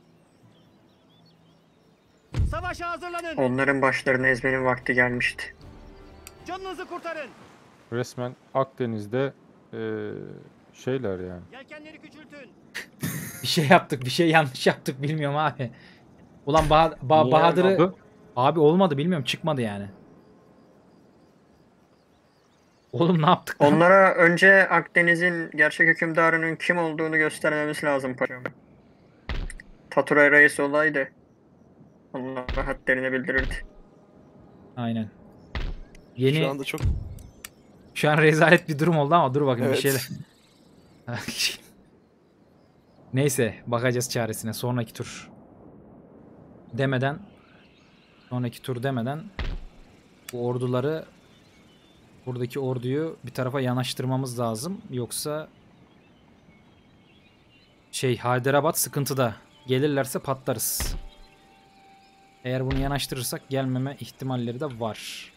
Savaşa hazırlanın.
Onların başlarını ezmenin vakti gelmişti.
Canınızı kurtarın.
Resmen Akdeniz'de şeyler yani.
Yelkenleri küçültün.
Bir şey yaptık, bir şey yanlış yaptık bilmiyorum abi. Ulan Bahadır'ı...
olmadı?
Abi olmadı, bilmiyorum, çıkmadı yani. Oğlum ne yaptık lan?
Onlara önce Akdeniz'in gerçek hükümdarının kim olduğunu göstermemiz lazım paşam. Tatura Reis olaydı. Onlara hadlerini bildirirdi.
Aynen. Yeni...
Şu anda çok
Şu an rezalet bir durum oldu ama dur bakayım bir
Evet.
şeyler. Neyse, bakacağız çaresine sonraki tur. Sonraki tur demeden bu orduları, buradaki orduyu bir tarafa yanaştırmamız lazım. Yoksa Hyderabad sıkıntıda. Gelirlerse patlarız. Eğer bunu yanaştırırsak gelmeme ihtimalleri de var.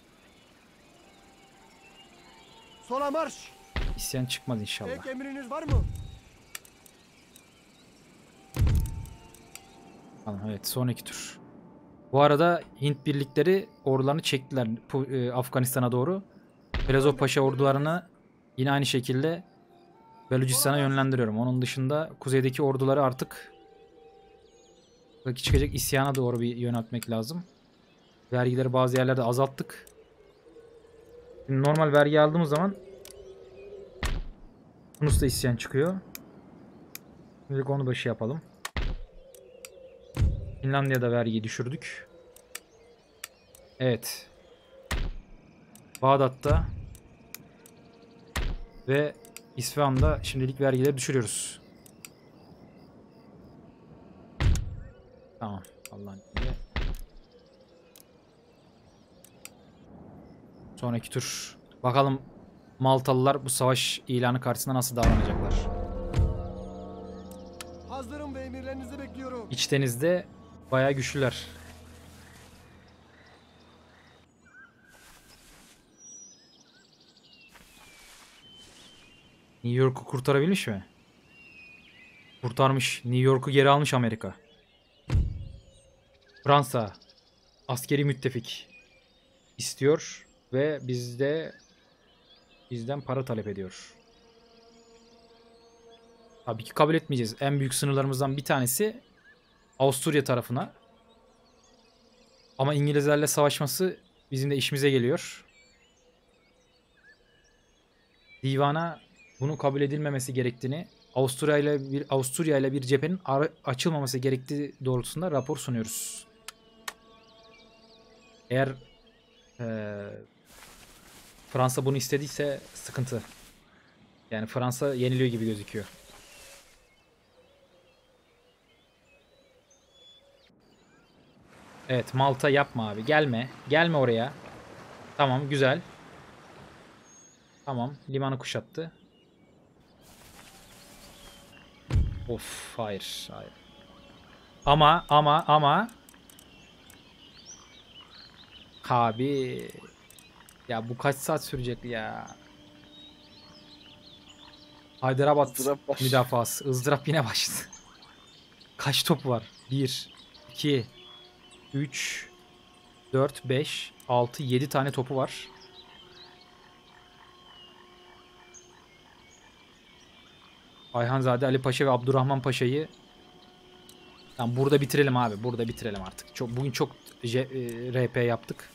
Sola marş.
İsyan çıkmaz inşallah.
Ek emriniz var mı?
Tamam, evet, sonraki tur. Bu arada Hint birlikleri ordularını çektiler Afganistan'a doğru. Perezov Paşa ordularını yine aynı şekilde Belucistan'a yönlendiriyorum. Onun dışında kuzeydeki orduları artık çıkacak isyana doğru bir yöneltmek lazım. Vergileri bazı yerlerde azalttık. Şimdi normal vergi aldığımız zaman Tunus'ta isyan çıkıyor. Şimdilik onu başı yapalım. Finlandiya'da vergiyi düşürdük. Evet. Bağdat'ta ve İsfahan'da şimdilik vergileri düşürüyoruz. Tamam. Allah'ın izniyle. Sonraki tur. Bakalım Maltalılar bu savaş ilanı karşısında nasıl davranacaklar.
Hazırım ve emirlerinizi bekliyorum.
İç denizde bayağı güçlüler. New York'u kurtarabilmiş mi? Kurtarmış. New York'u geri almış Amerika. Fransa askeri müttefik istiyor ve bizden para talep ediyor. Tabii ki kabul etmeyeceğiz. En büyük sınırlarımızdan bir tanesi Avusturya tarafına. Ama İngilizlerle savaşması bizim de işimize geliyor. Divana bunun kabul edilmemesi gerektiğini, Avusturya ile bir cephenin açılmaması gerektiği doğrultusunda rapor sunuyoruz. Eğer Fransa bunu istediyse sıkıntı. Yani Fransa yeniliyor gibi gözüküyor. Evet, Malta yapma abi. Gelme. Gelme oraya. Tamam, güzel. Tamam, limanı kuşattı. Of, hayır, hayır. Ama abi ya bu kaç saat sürecek ya? Hyderabad müdafası. ızdırap yine başladı. Kaç top var? 1, 2, 3, 4, 5, 6, 7 tane topu var. Ayhanzade Ali Paşa ve Abdurrahman Paşa'yı tamam, burada bitirelim abi. Burada bitirelim artık. Bugün çok RP yaptık.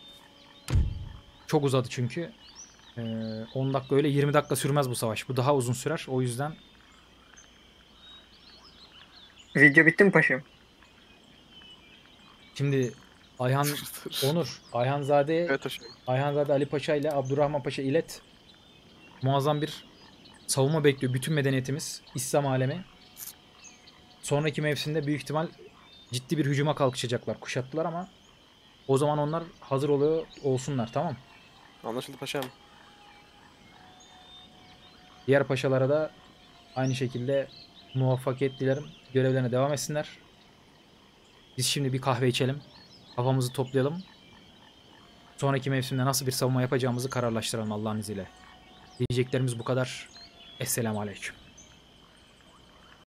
Çok uzadı çünkü. 10 dakika öyle 20 dakika sürmez bu savaş. Bu daha uzun sürer. O yüzden
Video bitti mi paşam?
şimdi Ayhanzade
Evet hocam.
Ayhanzade Ali Paşa ile Abdurrahman Paşa ilet. Muazzam bir savunma bekliyor bütün medeniyetimiz, İslam alemi. Sonraki mevsimde büyük ihtimal ciddi bir hücuma kalkışacaklar. Kuşattılar ama o zaman onlar hazır olsunlar, tamam.
Anlaşıldı paşam.
Diğer paşalara da aynı şekilde muvaffakiyet dilerim. Görevlerine devam etsinler. Biz şimdi bir kahve içelim. Kafamızı toplayalım. Sonraki mevsimde nasıl bir savunma yapacağımızı kararlaştıralım Allah'ın izniyle. Diyeceklerimiz bu kadar. Esselamu Aleyküm.